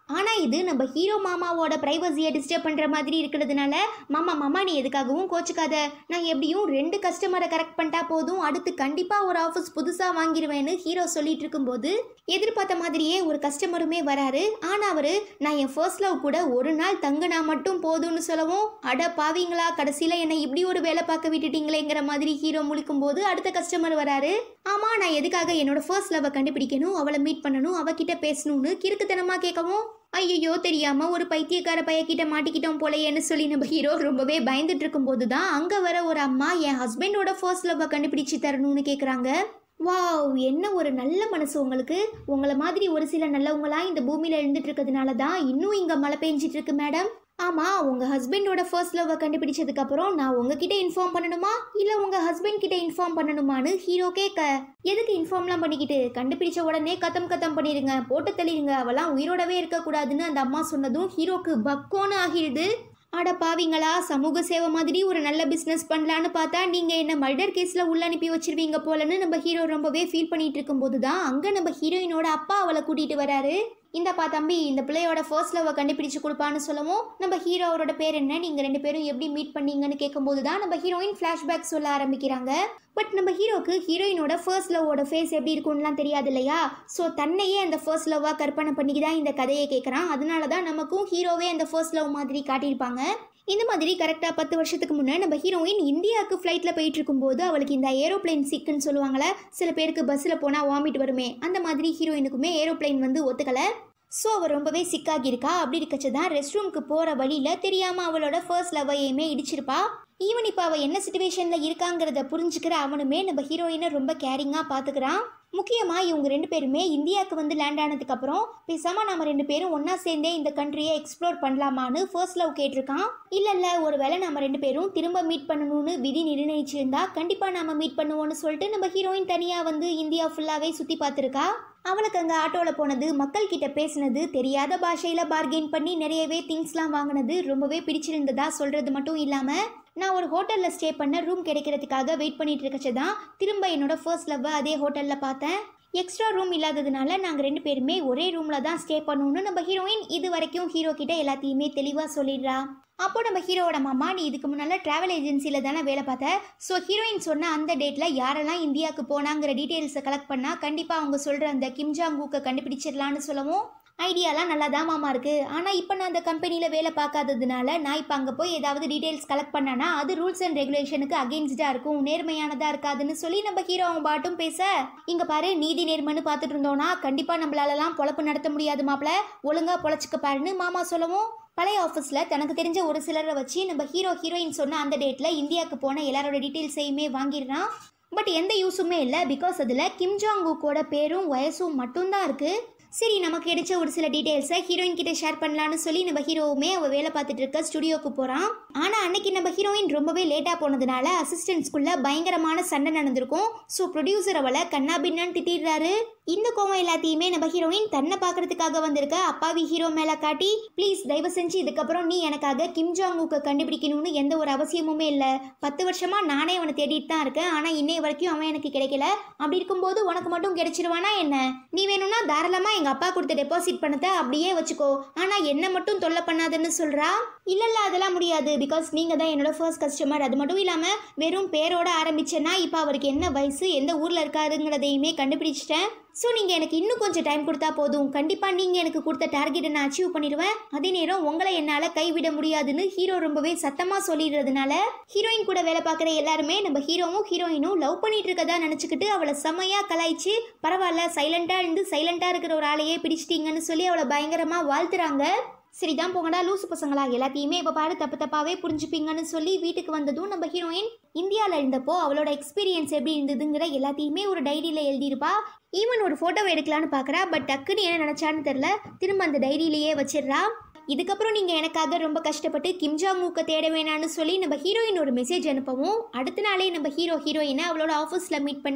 ஆனா இது நம்ம ஹீரோ மாமாவோட பிரைவசியை டிஸ்டர்ப் பண்ற மாதிரி இருக்கிறதுனால, மாமா நீ எதுக்காகவும் கோச்சுக்காத, நான் எப்படியும் 2 கஸ்டமரை கரெக்ட் பண்ணிட்டா போதும், அடுத்து கண்டிப்பா ஒரு ஆஃபீஸ் புதுசா வாங்கிடுவேன்னு ஹீரோ சொல்லிட்டு இருக்கும்போது எதிர்பார்த்த மாதிரியே ஒரு கஸ்டமருமே வராரு. ஆனா அவரு நான் என் ஃபர்ஸ்ட் லவ் கூட ஒரு நாள் தங்குனா மட்டும் போதும்னு சொல்லவும், அட பாவீங்களா கடைசியில என்னை இப்படி ஒரு வேலை பார்க்க விட்டுட்டீங்களேங்கிற மாதிரி ஹீரோ முழிக்கும் போது அடுத்த கஸ்டமர் வராரு. ஆமா நான் எதுக்காக என்னோட ஃபர்ஸ்ட் லவ்வை கண்டுபிடிக்கணும், அவளை மீட் பண்ணணும், அவகிட்ட பேசணும்னு கிறுக்குத்தனமா கேட்கவும், ஐயோ தெரியாம ஒரு பைத்தியக்கார பையக்கிட்ட மாட்டிக்கிட்டோம் போலையேன்னு சொல்லி நம்ம ஹீரோ ரொம்பவே பயந்துட்டு இருக்கும் போதுதான் அங்க வர ஒரு அம்மா என் ஹஸ்பண்டோட ஃபர்ஸ்ட் லவ்வை கண்டுபிடிச்சு தரணும்னு கேக்குறாங்க. வாவ் என்ன ஒரு நல்ல மனசு உங்களுக்கு. உங்களை மாதிரி ஒரு சில நல்லவங்களா இந்த பூமியில இருந்துட்டு இருக்கிறதுனால தான் இன்னும் இங்க மழை பெஞ்சிட்டு இருக்கு மேடம். ஆமா உங்க ஹஸ்பண்டோட ஃபர்ஸ்ட் லவ்வை கண்டுபிடிச்சதுக்கு அப்புறம் நான் உங்ககிட்ட இன்ஃபார்ம் பண்ணணுமா இல்ல உங்க ஹஸ்பண்ட் கிட்ட இன்ஃபார்ம் பண்ணணுமான்னு ஹீரோ கேட்க, எதுக்கு இன்ஃபார்ம்லாம் பண்ணிக்கிட்டு, கண்டுபிடிச்ச உடனே கத்தம் பண்ணிருங்க, போட்டு தள்ளிடுங்க, அவெல்லாம் உயிரோடவே இருக்கக்கூடாதுன்னு அந்த அம்மா சொன்னதும் ஹீரோக்கு பக்கோன்னு ஆகிடுது. அட பாவீங்களா சமூக சேவை மாதிரி ஒரு நல்ல பிஸ்னஸ் பண்ணலான்னு பார்த்தா நீங்க என்ன மர்டர் கேஸ்ல உள்ள அனுப்பி வச்சிருவீங்க போலன்னு நம்ம ஹீரோ ரொம்பவே ஃபீல் பண்ணிட்டு இருக்கும் போதுதான் அங்க நம்ம ஹீரோயினோட அப்பா அவளை கூட்டிட்டு வராரு. இந்தப்பா தம்பி இந்த பிள்ளையோட ஃபர்ஸ்ட் லவ்வை கண்டுபிடிச்சு கொடுப்பான்னு சொல்லவும், நம்ம ஹீரோ அவரோட பேர் என்ன, நீங்க 2 பேரும் எப்படி மீட் பண்ணீங்கன்னு கேட்கும்போது தான் நம்ம ஹீரோயின் ஃபிளாஷ்பேக் சொல்ல ஆரம்பிக்கிறாங்க. பட் நம்ம ஹீரோக்கு ஹீரோயினோட ஃபர்ஸ்ட் லவ்வோட ஃபேஸ் எப்படி இருக்கும்லாம் தெரியாது இல்லையா. ஸோ தன்னையே அந்த ஃபர்ஸ்ட் லவ்வா கற்பனை பண்ணிக்கு தான் இந்த கதையை கேட்குறான். அதனால தான் நமக்கும் ஹீரோவே அந்த ஃபர்ஸ்ட் லவ் மாதிரி காட்டியிருப்பாங்க. இந்த மாதிரி கரெக்டாக 10 வருஷத்துக்கு முன்னே நம்ம ஹீரோயின் இந்தியாவுக்கு ஃப்ளைட்டில் போயிட்டு இருக்கும்போது அவளுக்கு இந்த ஏரோப்ளைன் சிக்குன்னு சொல்லுவாங்களே, சில பேருக்கு பஸ்ஸில் போனால் வாமிட் வருமே, அந்த மாதிரி ஹீரோயினுக்குமே ஏரோப்ளைன் வந்து ஒத்துக்கலை. ஸோ அவள் ரொம்பவே சிக்காகியிருக்கா. அப்படி இருக்கச்சு தான் ரெஸ்ட் ரூமுக்கு போகிற வழியில் தெரியாமல் அவளோட ஃபர்ஸ்ட் லவ்வையுமே இடிச்சிருப்பா. ஈவன் இப்போ அவள் என்ன சுச்சுவேஷனில் இருக்காங்கிறத புரிஞ்சுக்கிற அவனுமே நம்ம ஹீரோயினை ரொம்ப கேரிங்காக பார்த்துக்கிறான். முக்கியமாக இவங்க 2 பேருமே இந்தியாவுக்கு வந்து லேண்ட் ஆனதுக்கப்புறம் பேசாமல் நம்ம 2 பேரும் ஒன்றா சேர்ந்தே இந்த கண்ட்ரியை எக்ஸ்ப்ளோர் பண்ணலாமான்னு ஃபர்ஸ்ட் லவ் கேட்டிருக்கான். இல்லை ஒருவேளை நம்ம 2 பேரும் திரும்ப மீட் பண்ணணும்னு விதி நிர்ணயிச்சிருந்தா கண்டிப்பாக நம்ம மீட் பண்ணுவோன்னு சொல்லிட்டு நம்ம ஹீரோயின் தனியாக வந்து இந்தியா ஃபுல்லாகவே சுற்றி பார்த்துருக்கா. அவளுக்கு அங்கே ஆட்டோவில் போனது, மக்கள் கிட்ட பேசினது, தெரியாத பாஷையில் பார்கெயின் பண்ணி நிறையவே திங்ஸ்லாம் வாங்கினது ரொம்பவே பிடிச்சிருந்ததா சொல்கிறது மட்டும் இல்லாமல், நான் ஒரு ஹோட்டலில் ஸ்டே பண்ண ரூம் கிடைக்கிறதுக்காக வெயிட் பண்ணிட்டு இருக்கச்சு தான் திரும்ப என்னோட ஃபர்ஸ்ட் லவ்வை அதே ஹோட்டலில் பார்த்தேன். எக்ஸ்ட்ரா ரூம் இல்லாததுனால நாங்கள் 2 பேருமே ஒரே ரூமில் தான் ஸ்டே பண்ணணும்னு நம்ம ஹீரோயின் இது வரைக்கும் ஹீரோ கிட்ட எல்லாத்தையுமே தெளிவாக சொல்லிடுறா. அப்போ நம்ம ஹீரோவோட மாமா, நீ இதுக்கு முன்னால் ட்ராவல் ஏஜென்சியில் தானே வேலை பார்த்த, ஸோ ஹீரோயின் சொன்ன அந்த டேட்டில் யாரெல்லாம் இந்தியாவுக்கு போனாங்கிற டீட்டெயில்ஸை கலெக்ட் பண்ணால் கண்டிப்பாக அவங்க சொல்கிற அந்த கிம் ஜாங் ஊக்கை கண்டுபிடிச்சிடலான்னு சொல்லவும், ஐடியாலாம் நல்லா தான் மாமா இருக்குது, ஆனால் இப்போ நான் அந்த கம்பெனியில் வேலை பார்க்காததுனால நான் இப்போ அங்கே போய் ஏதாவது டீட்டெயில்ஸ் கலெக்ட் பண்ணானா அது ரூல்ஸ் அண்ட் ரெகுலேஷனுக்கு அகெயின்ஸ்டாக இருக்கும், நேர்மையானதாக இருக்காதுன்னு சொல்லி நம்ம ஹீரோ அவன் பாட்டும் பேச, இங்கே பாரு நீதி நேர்மைன்னு பார்த்துட்டு இருந்தோன்னா கண்டிப்பாக நம்மளாலலாம் பொழப்பு நடத்த முடியாது மாப்பிள்ள, ஒழுங்காக பொழைச்சிக்க பாருன்னு மாமா சொல்லவும், பழைய ஆஃபீஸில் தனக்கு தெரிஞ்ச ஒரு சிலரை வச்சு நம்ம ஹீரோயின் சொன்ன அந்த டேட்டில் இந்தியாவுக்கு போன எல்லாரோட டீட்டெயில்ஸையுமே வாங்கிடுறான். பட் எந்த யூஸுமே இல்லை, பிகாஸ் அதில் கிம் ஜாங் ஊக்கோட பேரும் வயசும் மட்டும்தான் இருக்குது. சரி நமக்கு கிடைச்ச ஒரு சில டீட்டெயில்ஸை ஹீரோயின் கிட்ட ஷேர் பண்ணலான்னு சொல்லி நம்ம ஹீரோவுமே அவள் வேலை பார்த்துட்டு இருக்க ஸ்டுடியோக்கு போகிறான். ஆனால் அன்னைக்கு நம்ம ஹீரோயின் ரொம்பவே லேட்டாக போனதுனால அசிஸ்டன்ட்ஸ்குள்ள பயங்கரமான சண்டை நடந்திருக்கும். ஸோ ப்ரொடியூசர் அவளை கண்ணா பின்னான்னு திட்டிடுறாரு. இந்த கோவம் எல்லாத்தையுமே நம்ம ஹீரோயின் தன்னை பார்க்கறதுக்காக வந்திருக்க அப்பாவி ஹீரோ மேலே காட்டி, ப்ளீஸ் தயவு செஞ்சு இதுக்கப்புறம் நீ எனக்காக கிம் ஜாங் ஊக்கை கண்டுபிடிக்கணும்னு எந்த ஒரு அவசியமுமே இல்லை, 10 வருஷமாக நானே அவனை தேடிட்டு தான் இருக்கேன், ஆனால் இன்னைய வரைக்கும் அவன் எனக்கு கிடைக்கல, அப்படி இருக்கும்போது உனக்கு மட்டும் கிடைச்சிருவானா என்ன, நீ வேணும்னா தாராளமாக எங்கள் அப்பா கொடுத்த டெபாசிட் பணத்தை அப்படியே வச்சுக்கோ, ஆனால் என்ன மட்டும் தொல்லை பண்ணாதுன்னு சொல்கிறா. இல்லைல்ல அதெல்லாம் முடியாது, பிகாஸ் நீங்கள் தான் என்னோட ஃபர்ஸ்ட் கஸ்டமர், அது மட்டும் இல்லாமல் வெறும் பேரோட ஆரம்பிச்சேன்னா இப்போ அவருக்கு என்ன வயசு, எந்த ஊரில் இருக்காருங்கிறதையுமே கண்டுபிடிச்சிட்டேன். ஸோ நீங்கள் எனக்கு இன்னும் கொஞ்சம் டைம் கொடுத்தா போதும், கண்டிப்பாக நீங்கள் எனக்கு கொடுத்த டார்கெட்டை நான் அச்சீவ் பண்ணிடுவேன், அதே நேரம் உங்களை என்னால் கைவிட முடியாதுன்னு ஹீரோ ரொம்பவே சத்தமாக சொல்லிடுறதுனால ஹீரோயின் கூட வேலை பார்க்குற எல்லாருமே நம்ம ஹீரோவும் ஹீரோயினும் லவ் பண்ணிட்டு இருக்கதா நினச்சிக்கிட்டு அவளை செம்மையாக கலாய்ச்சி, பரவாயில்ல சைலண்டாக இருந்து சைலண்டாக இருக்கிற ஒரு ஆளையே பிடிச்சிட்டிங்கன்னு சொல்லி அவளை பயங்கரமாக வாழ்த்துறாங்க. சரிதான் போங்கடா லூசு பசங்களா, எல்லாத்தையுமே இப்போ பாரு தப்பு தப்பாவே புரிஞ்சுப்பீங்கன்னு சொல்லி வீட்டுக்கு வந்ததும் நம்ம ஹீரோயின் இந்தியாவில் இருந்தப்போ அவளோட எக்ஸ்பீரியன்ஸ் எப்படி இருந்ததுங்கிற எல்லாத்தையுமே ஒரு டைரியில் எழுதியிருப்பா. ஈவன் ஒரு ஃபோட்டோவை எடுக்கலான்னு பார்க்குறா, பட் டக்குன்னு என்ன நினச்சான்னு தெரில, திரும்ப அந்த டைரியிலேயே வச்சிடுறா. இதுக்கப்புறம் நீங்கள் எனக்காக ரொம்ப கஷ்டப்பட்டு கிம் ஜாங் ஊக்கை தேட வேணான்னு சொல்லி நம்ம ஹீரோயின் ஒரு மெசேஜ் அனுப்பவும், அடுத்த நாளே நம்ம ஹீரோயினை அவளோட ஆஃபீஸில் மீட் பண்ணி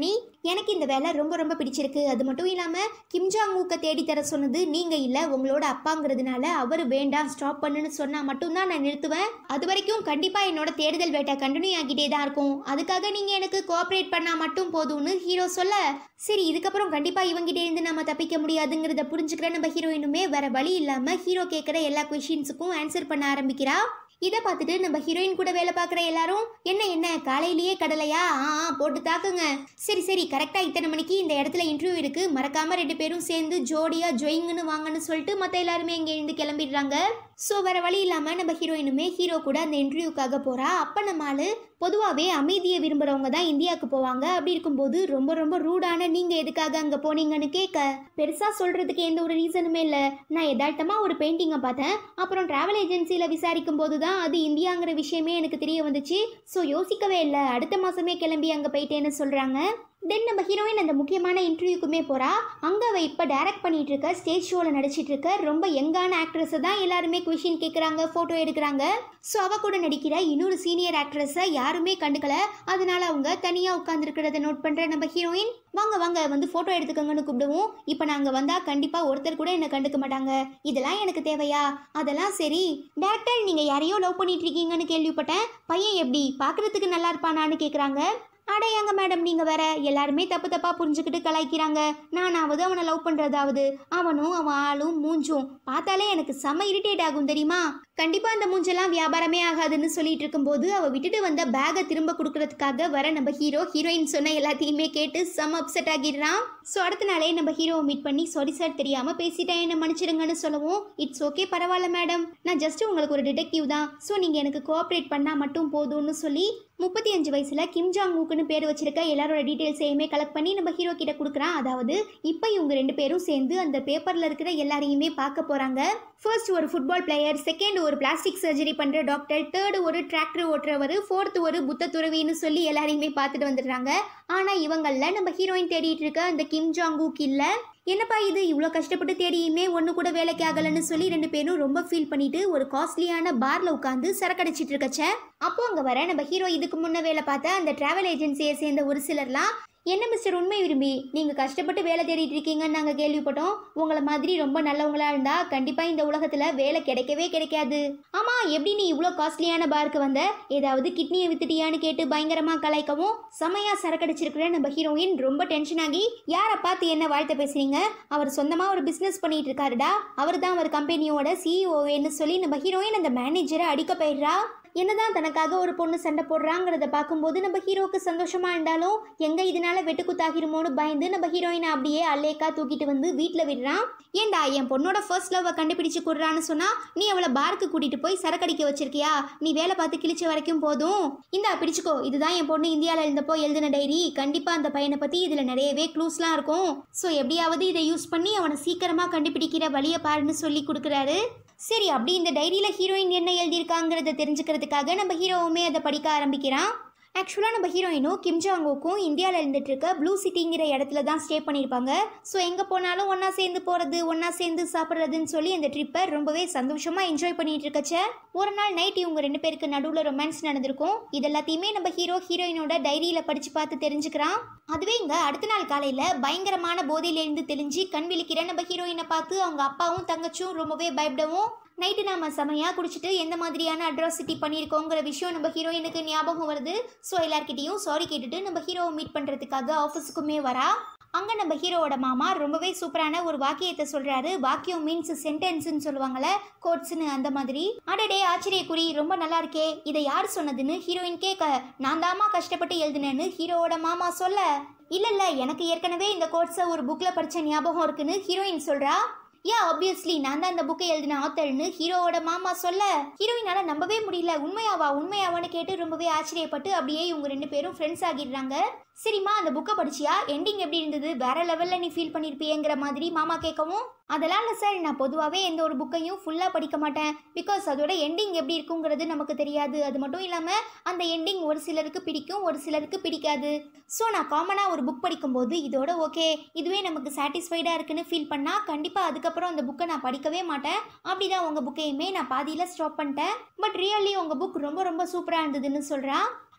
எனக்கு இந்த வேலை ரொம்ப ரொம்ப பிடிச்சிருக்கு. அது மட்டும் இல்லாமல் கிம் ஜாங் ஊக்க தேடி தர சொன்னது நீங்கள் இல்லை, உங்களோட அப்பாங்கிறதுனால அவர் வேண்டாம் ஸ்டாப் பண்ணுன்னு சொன்னால் மட்டும்தான் நான் நிறுத்துவேன். அது வரைக்கும் கண்டிப்பாக என்னோட தேடுதல் வேட்டை கண்டினியூ ஆகிட்டே தான் இருக்கும். அதுக்காக நீங்கள் எனக்கு கோஆப்ரேட் பண்ணால் மட்டும் போதும்னு ஹீரோ சொல்ல, சரி இதுக்கப்புறம் கண்டிப்பாக இவங்கிட்டே இருந்து நம்ம தப்பிக்க முடியாதுங்கிறத புரிஞ்சுக்கிற நம்ம ஹீரோயினுமே வேற வழி இல்லாமல் ஹீரோ கேட்குற எல்லா கொஷின்ஸுக்கும் ஆன்சர் பண்ண ஆரம்பிக்கிறா. இதை பார்த்துட்டு நம்ம ஹீரோயின் கூட வேலை பார்க்குற எல்லாரும் என்ன காலையிலேயே கடலையா போட்டு தாக்குங்க. சரி கரெக்டாக இத்தனை மணிக்கு இந்த இடத்துல இன்டர்வியூ இருக்கு, மறக்காம 2 பேரும் சேர்ந்து ஜோடியா ஜொயிங்னு வாங்கன்னு சொல்லிட்டு மற்ற எல்லாருமே இங்கே இருந்து கிளம்பிடுறாங்க. ஸோ வேற வழி இல்லாமல் நம்ம ஹீரோயினுமே ஹீரோ கூட அந்த இன்டர்வியூக்காக போறா. அப்போ நம்மளால பொதுவாகவே அமைதியை விரும்புகிறவங்க தான் இந்தியாவுக்கு போவாங்க. அப்படி இருக்கும்போது ரொம்ப ரொம்ப ரூடான நீங்கள் எதுக்காக அங்கே போனீங்கன்னு கேட்க, பெருசாக சொல்கிறதுக்கு எந்த ஒரு ரீசனுமே இல்லை, நான் யதார்த்தமாக ஒரு பெயிண்டிங்கை பார்த்தேன், அப்புறம் ட்ராவல் ஏஜென்சியில் விசாரிக்கும் போது தான் அது இந்தியாங்கிற விஷயமே எனக்கு தெரிய வந்துச்சு. ஸோ யோசிக்கவே இல்லை, அடுத்த மாதமே கிளம்பி அங்கே போயிட்டேன்னு சொல்கிறாங்க. தென் நம்ம ஹீரோயின் அந்த முக்கியமான இன்டர்வியூக்குமே போகிறா. அங்கே அவள் இப்போ டைரக்ட் பண்ணிட்டு இருக்க ஸ்டேஜ் ஷோவில் நடிச்சிட்டு இருக்க ரொம்ப யங்கான ஆக்ட்ரஸை தான் எல்லாருமே கொஷின் கேட்குறாங்க, ஃபோட்டோ எடுக்கிறாங்க. ஸோ அவ கூட நடிக்கிற இன்னொரு சீனியர் ஆக்ட்ரஸை யாருமே கண்டுக்கல. அதனால அவங்க தனியாக உட்காந்துருக்கிறத நோட் பண்ணுற நம்ம ஹீரோயின், வாங்க வந்து ஃபோட்டோ எடுத்துக்கோங்கன்னு கூப்பிடுவோம். இப்போ நாங்கள் வந்தால் கண்டிப்பாக ஒருத்தர் கூட என்னை கண்டுக்க மாட்டாங்க, இதெல்லாம் எனக்கு தேவையா? அதெல்லாம் சரி, டேரக்டர் நீங்கள் யாரையோ லவ் பண்ணிட்டு இருக்கீங்கன்னு கேள்விப்பட்டேன், பையன் எப்படி பார்க்குறதுக்கு நல்லா இருப்பானான்னு கேட்குறாங்க. அடையாங்க மேடம், நீங்கள் வேற எல்லாருமே தப்பாக புரிஞ்சுக்கிட்டு கலாய்க்கிறாங்க. நானாவது அவனை லவ் பண்ணுறதாவது அவனும் அவன் ஆளும் மூஞ்சும் பார்த்தாலே எனக்கு செம்ம இரிட்டேட் ஆகும் தெரியுமா? கண்டிப்பாக அந்த மூஞ்செல்லாம் வியாபாரமே ஆகாதுன்னு சொல்லிட்டு இருக்கும்போது அவள் விட்டுட்டு வந்த பேக்கை திரும்ப கொடுக்கறதுக்காக வர நம்ம ஹீரோயின் சொன்ன எல்லாத்தையுமே கேட்டு செம்ம அப்செட் ஆகிடுறான். ஸோ அடுத்த நாளே நம்ம ஹீரோவை மீட் பண்ணி சாரி சார் தெரியாமல் பேசிட்டேன், என்ன மன்னிச்சிடுங்கன்னு சொல்லவும், இட்ஸ் ஓகே பரவாயில்ல மேடம், நான் ஜஸ்ட் உங்களுக்கு ஒரு டிடெக்டிவ் தான், ஸோ நீங்கள் எனக்கு கோஆப்ரேட் பண்ணால் மட்டும் போதும்னு சொல்லி 35 வயசில் கிம் ஜாங் ஊக்குன்னு பேர் வச்சிருக்க எல்லாரோட டீட்டெயில்ஸையுமே கலெக்ட் பண்ணி நம்ம ஹீரோ கிட்ட கொடுக்குறான். அதாவது இப்போ இவங்க 2 பேரும் சேர்ந்து அந்த பேப்பரில் இருக்கிற எல்லாரையுமே பார்க்க போகிறாங்க. ஃபர்ஸ்ட் ஒரு ஃபுட்பால் பிளேயர், செகண்ட் ஒரு பிளாஸ்டிக் சர்ஜரி பண்ணுற டாக்டர், தேர்டு ஒரு டிராக்டர் ஓட்டுறவர், ஃபோர்த்து ஒரு புத்த துறவின்னு சொல்லி எல்லாரையுமே பார்த்துட்டு வந்துடுறாங்க. ஆனால் இவங்களில் நம்ம ஹீரோயின் தேடிட்டு இருக்க அந்த கிம் ஜாங் ஊக் இல்லை. என்னப்பா இது இவ்வளோ கஷ்டப்பட்டு தேடியுமே ஒன்று கூட வேலைக்கு ஆகலைன்னு சொல்லி 2 பேரும் ரொம்ப ஃபீல் பண்ணிட்டு ஒரு காஸ்ட்லியான பார்ல உட்காந்து சரக்கடிச்சிட்டு இருக்கச்ச, அப்போ அங்கே வர நம்ம ஹீரோ இதுக்கு முன்ன வேலை பார்த்த அந்த டிராவல் ஏஜென்சியை சேர்ந்த ஒரு சிலர்லாம், என்ன மிஸ்டர் உண்மை விரும்பி நீங்கள் கஷ்டப்பட்டு வேலை தேடிட்டு இருக்கீங்கன்னு நாங்கள் கேள்விப்பட்டோம், உங்களை மாதிரி ரொம்ப நல்லவங்களா இருந்தா கண்டிப்பாக இந்த உலகத்தில் வேலை கிடைக்கவே கிடைக்காது. ஆமாம், எப்படி நீ இவ்வளோ காஸ்ட்லியான பாருக்கு வந்த, ஏதாவது கிட்னியை வித்துட்டியான்னு கேட்டு பயங்கரமாக கலாய்க்கவும், செமையாக சரக்கடிச்சிருக்கிற நம்ம ஹீரோயின் ரொம்ப டென்ஷன் ஆகி, யாரை பார்த்து என்ன வாழ்த்த பேசுறீங்க, அவர் சொந்தமாக ஒரு பிஸ்னஸ் பண்ணிட்டு இருக்காருடா, அவர் தான் அவர் கம்பெனியோட சிஇஓன்னு சொல்லி நம்ம ஹீரோயின் அந்த மேனேஜரை அடிக்க போயிடுறா. என்னதான் தனக்காக ஒரு பொண்ணு சண்டை போடுறாங்கிறத பார்க்கும்போது நம்ம ஹீரோக்கு சந்தோஷமா இருந்தாலும் எங்க இதனால வெட்டுக்குத்தாகிருமோன்னு பயந்து நம்ம ஹீரோயினை அப்படியே அல்லேக்கா தூக்கிட்டு வந்து வீட்டில் விடுறான். ஏண்டா என் பொண்ணோட ஃபர்ஸ்ட் லவ்வை கண்டுபிடிச்சு கொடுறான்னு சொன்னா நீ அவளை பார்க்கு கூட்டிட்டு போய் சரக்கடிக்க வச்சிருக்கியா? நீ வேலை பார்த்து கிழிச்ச வரைக்கும் போதும், இந்தா பிடிச்சிக்கோ, இதுதான் என் பொண்ணு இந்தியாவில் இருந்தப்போ எழுதின டைரி, கண்டிப்பா அந்த பையனை பத்தி இதுல நிறையவே க்ளூஸ்லாம் இருக்கும், ஸோ எப்படியாவது இதை யூஸ் பண்ணி அவனை சீக்கிரமா கண்டுபிடிக்கிற வழியை பாருன்னு சொல்லி கொடுக்குறாரு. சரி, அப்படி இந்த டைரியில் ஹீரோயின் என்ன எழுதியிருக்காங்கிறத தெரிஞ்சுக்கிறதுக்காக நம்ம ஹீரோவுமே அதை படிக்க ஆரம்பிக்கிறான். ஆக்சுவலாக நம்ம ஹீரோயினும் கிம் ஜாங்கோக்கும் இந்தியாவில் இருந்துட்டு இருக்க ப்ளூ சிட்டிங்கிற இடத்துல தான் ஸ்டே பண்ணியிருப்பாங்க. ஸோ எங்கே போனாலும் ஒன்றா சேர்ந்து போகிறது, ஒன்றா சேர்ந்து சாப்பிட்றதுன்னு சொல்லி அந்த ட்ரிப்பை ரொம்பவே சந்தோஷமாக என்ஜாய் பண்ணிட்டு இருக்கச்ச, ஒரு நாள் நைட் இவங்க 2 பேருக்கு நடுவில் ரொமான்ஸ் நடந்திருக்கும். இது எல்லாத்தையுமே நம்ம ஹீரோயினோட டைரியில் படித்து பார்த்து தெரிஞ்சுக்கிறான். அதுவே இங்கே அடுத்த நாள் காலையில் பயங்கரமான போதையிலேருந்து தெளிஞ்சு கண் விழிக்கிற நம்ம ஹீரோயினை பார்த்து அவங்க அப்பாவும் தங்கச்சும் ரொம்பவே பயப்படவும், நைட்டு நாம செமையாக குடிச்சிட்டு எந்த மாதிரியான அட்ராசிட்டி பண்ணியிருக்கோங்கிற விஷயம் நம்ம ஹீரோயினுக்கு ஞாபகம் வருது. ஸோ எல்லார்கிட்டையும் சாரி கேட்டுட்டு நம்ம ஹீரோவை மீட் பண்ணுறதுக்காக ஆஃபீஸுக்குமே வரா. அங்கே நம்ம ஹீரோவோட மாமா ரொம்பவே சூப்பரான ஒரு வாக்கியத்தை சொல்கிறாரு. வாக்கியம் மீன்ஸ் சென்டென்ஸ்ன்னு சொல்லுவாங்கள்ல, கோட்ஸ்ன்னு, அந்த மாதிரி. அடடே ஆச்சரியக்குறி, ரொம்ப நல்லா இருக்கே, இதை யார் சொன்னதுன்னு ஹீரோயின் கேட்க, நான் தாமா கஷ்டப்பட்டு எழுதினேன்னு ஹீரோவோட மாமா சொல்ல, இல்லை எனக்கு ஏற்கனவே இந்த கோட்ஸை ஒரு புக்கில் படித்த ஞாபகம் இருக்குன்னு ஹீரோயின் சொல்கிறா. ஆப்வியஸ்லி நான் தான் இந்த புக்கை எழுதின ஆத்தர்னு ஹீரோவோட மாமா சொல்ல, ஹீரோயினால நம்பவே முடியல. உண்மையாவான்னு கேட்டு ரொம்பவே ஆச்சரியப்பட்டு அப்படியே இவங்க 2 பேரும் ஃப்ரெண்ட்ஸ் ஆகிடுறாங்க. சரிம்மா, அந்த புக்கை படிச்சியா, எண்டிங் எப்படி இருந்தது, வேற லெவலில் நீ ஃபீல் பண்ணியிருப்பியங்கிற மாதிரி மாமா கேட்கவும், அதெல்லாம் இல்லை சார், நான் பொதுவாகவே எந்த ஒரு புக்கையும் ஃபுல்லாக படிக்க மாட்டேன், பிகாஸ் அதோட எண்டிங் எப்படி இருக்குங்கிறது நமக்கு தெரியாது. அது மட்டும் இல்லாமல் அந்த எண்டிங் ஒரு சிலருக்கு பிடிக்கும், ஒரு சிலருக்கு பிடிக்காது. ஸோ நான் காமனாக ஒரு புக் படிக்கும்போது இதோட ஓகே, இதுவே நமக்கு சாட்டிஸ்ஃபைடாக இருக்குன்னு ஃபீல் பண்ணால் கண்டிப்பாக அதுக்கப்புறம் அந்த புக்கை நான் படிக்கவே மாட்டேன். அப்படிதான் உங்கள் புக்கையுமே நான் பாதியில் ஸ்டாப் பண்ணிட்டேன். பட் ரியல்லி உங்கள் புக் ரொம்ப ரொம்ப சூப்பராக இருந்ததுன்னு சொல்கிறான்.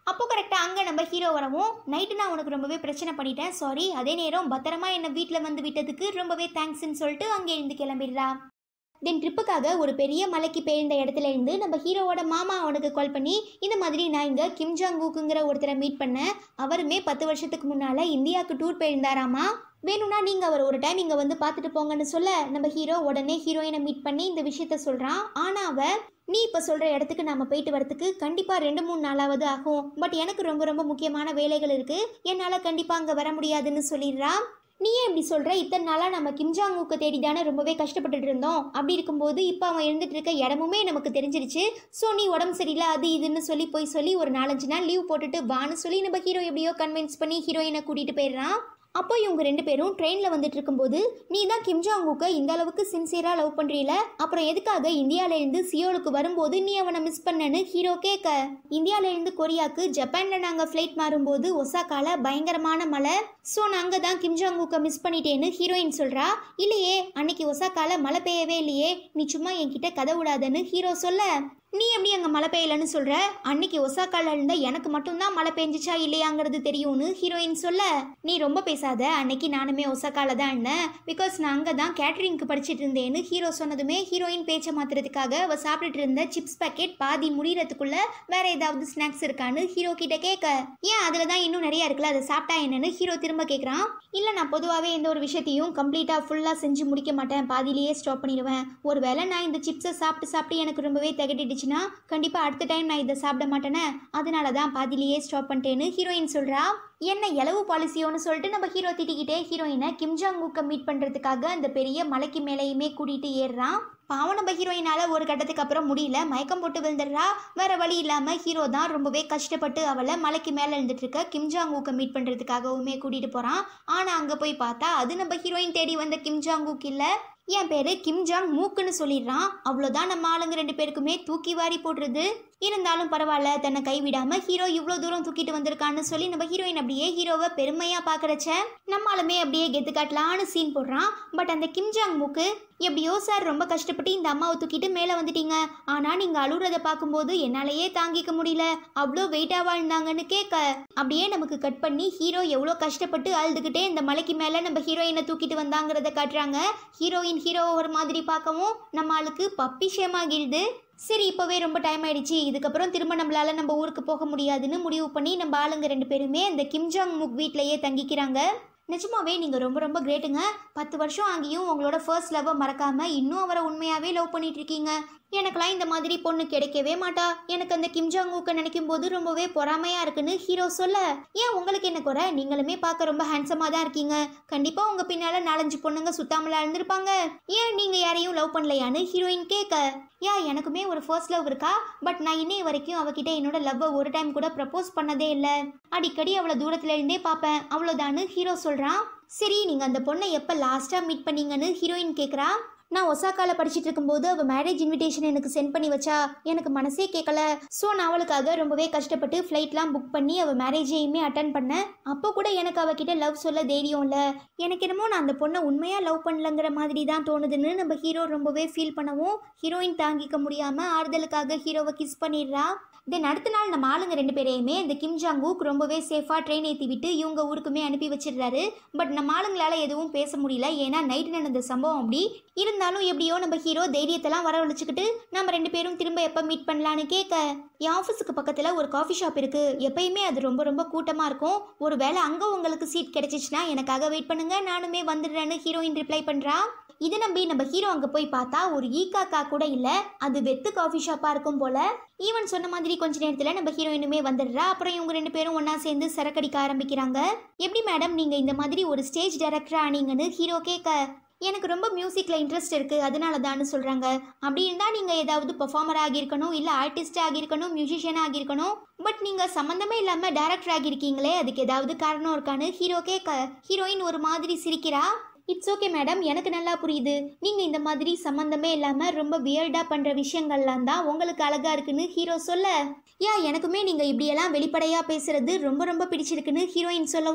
அப்போ கரெக்டாக அங்கே நம்ம ஹீரோ வரவும், நைட்டு நான் உனக்கு ரொம்பவே பிரச்சனை பண்ணிட்டேன், சாரி, அதே நேரம் பத்திரமா என்னை வீட்டில் வந்து விட்டதுக்கு ரொம்பவே தேங்க்ஸ்ன்னு சொல்லிட்டு அங்கே இருந்து கிளம்பிடுறா. தென் ட்ரிப்புக்காக ஒரு பெரிய மலைக்கு பெயர்ந்த இடத்துல இருந்து நம்ம ஹீரோவோட மாமா அவனுக்கு கால் பண்ணி, இந்த மாதிரி நான் இங்கே கிம் ஜாங் ஊக்குங்கிற ஒருத்தரை மீட் பண்ணேன், அவருமே 10 வருஷத்துக்கு முன்னால் இந்தியாவுக்கு டூர் போயிருந்தாராமா, வேணும்னா நீங்கள் அவர் ஒரு டைம் இங்கே வந்து பார்த்துட்டு போங்கன்னு சொல்ல நம்ம ஹீரோ உடனே ஹீரோயினை மீட் பண்ணி இந்த விஷயத்த சொல்கிறான். ஆனால் அவள், நீ இப்போ சொல்கிற இடத்துக்கு நம்ம போயிட்டு வரத்துக்கு கண்டிப்பாக 2-3 நாளாவது ஆகும், பட் எனக்கு ரொம்ப ரொம்ப முக்கியமான வேலைகள் இருக்குது, என்னால் கண்டிப்பாக அங்கே வர முடியாதுன்னு சொல்லிடுறா. நீ ஏன் இப்படி சொல்கிற, இத்தனை நாளாக நம்ம கிம் ஜாங் ஊக்கை தேடி தானே ரொம்பவே கஷ்டப்பட்டுட்டு இருந்தோம், அப்படி இருக்கும்போது இப்போ அவன் இருந்துட்டு இருக்க இடமுமே நமக்கு தெரிஞ்சிருச்சு, ஸோ நீ உடம்பு சரியில்லை அது இதுன்னு சொல்லி ஒரு 4-5 நாள் லீவ் போட்டுட்டு வான்னு சொல்லி நம்ம ஹீரோ எப்படியோ கன்வின்ஸ் பண்ணி ஹீரோயினை கூட்டிகிட்டு போயிடுறான். அப்போ இவங்க 2 பேரும் ட்ரெயினில் வந்துட்டு இருக்கும்போது, நீ தான் கிம் ஜாங் ஊக்கை இந்த அளவுக்கு சின்சியராக லவ் பண்ணுறீல, அப்புறம் எதுக்காக இந்தியாவிலேருந்து சியோலுக்கு வரும்போது நீ அவனை மிஸ் பண்ணன்னு ஹீரோ கேட்க, இந்தியாவிலேருந்து கொரியாவுக்கு ஜப்பானில் நாங்கள் ஃப்ளைட் மாறும்போது ஒசாக்கால பயங்கரமான மழை, ஸோ நான் அங்கே தான் கிம் ஜாங் ஊக்கை மிஸ் பண்ணிட்டேன்னு ஹீரோயின் சொல்கிறா. இல்லையே, அன்னைக்கு ஒசாக்கால மழை பெய்யவே இல்லையே, நீ சும்மா என்கிட்ட கதை விடாதன்னு ஹீரோ சொல்ல, நீ எப்படி அங்கே மழை பெய்யலன்னு சொல்கிற, அன்னைக்கு ஒசாக்கால இருந்த எனக்கு மட்டும்தான் மழை பெஞ்சிச்சா இல்லையாங்கிறது தெரியும்னு ஹீரோயின் சொல்ல, நீ ரொம்ப பேசாத, அன்னைக்கு நானுமே ஒசாக்கால தான் இருந்தேன், பிகாஸ் நான் அங்கே தான் கேட்ரிங்க்கு படிச்சுட்டு இருந்தேன்னு ஹீரோ சொன்னதுமே ஹீரோயின் பேச்சை மாத்துறதுக்காக அவள் சாப்பிட்டுட்டு இருந்த சிப்ஸ் பேக்கெட் பாதி முடிகிறதுக்குள்ள வேற ஏதாவது ஸ்நாக்ஸ் இருக்கான்னு ஹீரோ கிட்ட கேட்க, ஏன் அதில் தான் இன்னும் நிறையா இருக்குல்ல, அதை சாப்பிட்டா என்னன்னு ஹீரோ திரும்ப கேட்குறான். இல்லை, நான் பொதுவாகவே எந்த ஒரு விஷயத்தையும் கம்ப்ளீட்டாக ஃபுல்லாக செஞ்சு முடிக்க மாட்டேன், பாதியிலேயே ஸ்டாப் பண்ணிடுவேன், ஒருவேளை நான் இந்த சிப்ஸை சாப்பிட்டு எனக்கு ரொம்பவே திகட்டிடுச்சு, கண்டிப்பாக அடுத்த டைம் நான் இதை சாப்பிட மாட்டேனே, அதனால தான் பாதியிலேயே ஸ்டாப் பண்ணிட்டேன்னு ஹீரோயின் சொல்கிறா. என்ன எலவு பாலிசியோன்னு சொல்லிட்டு நம்ம ஹீரோ திட்டிக்கிட்டே ஹீரோயினை கிம் ஜாங் ஊக்கை மீட் பண்ணுறதுக்காக அந்த பெரிய மலைக்கு மேலேயுமே கூட்டிகிட்டு ஏறுறான். பாவம் நம்ம ஹீரோயினால் ஒரு கட்டத்துக்கு அப்புறம் முடியல, மயக்கம் போட்டு விழுந்துடுறா. வேற வழி இல்லாமல் ஹீரோ தான் ரொம்பவே கஷ்டப்பட்டு அவளை மலைக்கு மேலே இருந்துட்டு இருக்க கிம் ஜாங் ஊக்கை மீட் பண்ணுறதுக்காகவுமே கூட்டிகிட்டு போகிறான். ஆனால் அங்கே போய் பார்த்தா அது நம்ம ஹீரோயின் தேடி வந்த கிம் ஜாங் ஊக் இல்லை, என் பேர் கிம் ஜாங் மூக்குன்னு சொல்லிடுறான். அவ்வளோதான், நம்ம ஆளுங்க 2 பேருக்குமே தூக்கி வாரி போடுறது. இருந்தாலும் பரவாயில்ல, தன்னை கைவிடாம ஹீரோ இவ்வளோ தூரம் தூக்கிட்டு வந்திருக்கான்னு சொல்லி நம்ம ஹீரோயின் அப்படியே ஹீரோவை பெருமையாக பார்க்குறச்ச நம்மளுமே அப்படியே கெத்து காட்டலான்னு சீன் போடுறான். பட் அந்த கிம் ஜாங் மூக்கு, எப்படியோ சார் ரொம்ப கஷ்டப்பட்டு இந்த அம்மாவை தூக்கிட்டு மேலே வந்துட்டீங்க, ஆனால் நீங்கள் அழுறதை பார்க்கும்போது என்னாலேயே தாங்கிக்க முடியல, அவ்வளோ வெயிட்டாக வாழ்ந்தாங்கன்னு கேட்க, அப்படியே நமக்கு கட் பண்ணி ஹீரோ எவ்வளோ கஷ்டப்பட்டு அழுதுகிட்டே இந்த மலைக்கு மேலே நம்ம ஹீரோயினை தூக்கிட்டு வந்தாங்கிறத காட்டுறாங்க. ஹீரோ ஒரு மாதிரி பார்க்கவும் நம்ம ஆளுக்கு பப்பி ஷேமாகிடுது. சரி, இப்போவே ரொம்ப டைம் ஆயிடுச்சு, இதுக்கப்புறம் திரும்ப நம்மளால நம்ம ஊருக்கு போக முடியாதுன்னு முடிவு பண்ணி நம்ம ஆளுங்க 2 பேருமே அந்த கிம் ஜாங் மூக் வீட்லேயே தங்கிக்கிறாங்க. நிஜமாவே நீங்கள் ரொம்ப ரொம்ப கிரேட்டுங்க, 10 வருஷம் ஆகியும் உங்களோட ஃபர்ஸ்ட் லவ்வை மறக்காமல் இன்னும் அவரை உண்மையாகவே லவ் பண்ணிட்டு இருக்கீங்க. எனக்கெல்லாம் இந்த மாதிரி பொண்ணு கிடைக்கவே மாட்டா, எனக்கு அந்த கிம் ஜாங் ஊக்கை நினைக்கும் போது ரொம்பவே பொறாமையாக இருக்குன்னு ஹீரோ சொல்ல, ஏன் உங்களுக்கு என்ன குறை, நீங்களுமே பார்க்க ரொம்ப ஹேண்ட்ஸமாக தான் இருக்கீங்க, கண்டிப்பாக உங்கள் பின்னால் 4-5 பொண்ணுங்க சுத்தாமலா இருந்திருப்பாங்க, ஏன் நீங்கள் யாரையும் லவ் பண்ணலையான்னு ஹீரோயின் கேட்க, எனக்குமே ஒரு ஃபர்ஸ்ட் லவ் இருக்கா, பட் நான் இன்னைய வரைக்கும் அவகிட்ட என்னோட லவ்வை ஒரு டைம் கூட ப்ரப்போஸ் பண்ணதே இல்லை, அடிக்கடி அவளை தூரத்துல இருந்தே பார்ப்பேன், அவ்வளோதான்னு ஹீரோ சொல்கிறான். சரி, நீங்கள் அந்த பொண்ணை எப்போ லாஸ்ட்டாக மீட் பண்ணீங்கன்னு ஹீரோயின் கேட்குறா. நான் ஒசாக்காவில் படிச்சுட்டு இருக்கும்போது அவள் மேரேஜ் இன்விடேஷன் எனக்கு சென்ட் பண்ணி வச்சா, எனக்கு மனசே கேட்கல, ஸோ நான் அவளுக்காக ரொம்பவே கஷ்டப்பட்டு ஃப்ளைட்லாம் புக் பண்ணி அவள் மேரேஜையுமே அட்டன் பண்ணேன். அப்போ கூட எனக்கு அவகிட்ட லவ் சொல்ல தைரியம் இல்லை, எனக்கு என்னமோ நான் அந்த பொண்ணை உண்மையாக லவ் பண்ணலங்கிற மாதிரி தான் தோணுதுன்னு நம்ம ஹீரோ ரொம்பவே ஃபீல் பண்ணவும் ஹீரோயின் தாங்கிக்க முடியாமல் ஆறுதலுக்காக ஹீரோவை கிஸ் பண்ணிடுறா. தென் அடுத்த நாள் நம்ம ஆளுங்க 2 பேரையுமே இந்த கிம் ஜாங் ஊக் ரொம்பவே சேஃபாக ட்ரெயின் ஏற்றி விட்டு இவங்க ஊருக்குமே அனுப்பி வச்சிடுறாரு. பட் நம்ம ஆளுங்களால் எதுவும் பேச முடியல, ஏன்னா நைட்டு நடந்த சம்பவம் அப்படி இருந்தாலும் எப்படியோ நம்ம ஹீரோ தைரியத்தெல்லாம் வரவழைச்சிக்கிட்டு நம்ம 2 பேரும் திரும்ப எப்போ மீட் பண்ணலான்னு கேட்க, என் ஆஃபீஸுக்கு பக்கத்தில் ஒரு காஃபி ஷாப் இருக்குது, எப்பயுமே அது ரொம்ப ரொம்ப கூட்டமாக இருக்கும், ஒரு வேளை அங்கே உங்களுக்கு சீட் கிடைச்சிச்சுன்னா எனக்காக வெயிட் பண்ணுங்க, நானுமே வந்துடுறேன்னு ஹீரோயின் ரிப்ளை பண்ணுறா. இதை நம்பி நம்ம ஹீரோ அங்கே போய் பார்த்தா ஒரு ஈக்காக்கா கூட இல்லை, அது வெத்து காஃபி ஷாப்பாக இருக்கும் போல. ஈவன் சொன்ன மாதிரி கொஞ்ச நேரத்தில் நம்ம ஹீரோயினுமே வந்துடுறா. அப்புறம் இவங்க 2 பேரும் ஒன்றா சேர்ந்து சரக்கடிக்க ஆரம்பிக்கிறாங்க. எப்படி மேடம் நீங்கள் இந்த மாதிரி ஒரு ஸ்டேஜ் டைரக்டராக ஆனீங்கன்னு ஹீரோ கேட்க, எனக்கு ரொம்ப மியூசிக்கில் இன்ட்ரெஸ்ட் இருக்குது அதனால தான்னு சொல்கிறாங்க. அப்படி இருந்தால் நீங்கள் ஏதாவது பெர்ஃபார்மர் ஆகியிருக்கணும், இல்லை ஆர்டிஸ்ட் ஆகியிருக்கணும், மியூசிஷியனாக ஆகியிருக்கணும், பட் நீங்கள் சம்மந்தமே இல்லாமல் டைரக்டர் ஆகியிருக்கீங்களே, அதுக்கு ஏதாவது காரணம் இருக்கான்னு ஹீரோ கேட்க, ஹீரோயின் ஒரு மாதிரி சிரிக்கிறா. இட்ஸ் ஓகே மேடம், எனக்கு நல்லா புரியுது, நீங்கள் இந்த மாதிரி சம்மந்தமே இல்லாமல் ரொம்ப வியர்டாக பண்ணுற விஷயங்கள்லாம் தான் உங்களுக்கு அழகாக இருக்குன்னு ஹீரோ சொல்ல, எனக்குமே நீங்கள் இப்படியெல்லாம் வெளிப்படையாக பேசுகிறது ரொம்ப ரொம்ப பிடிச்சிருக்குன்னு ஹீரோயின் சொல்லவும்,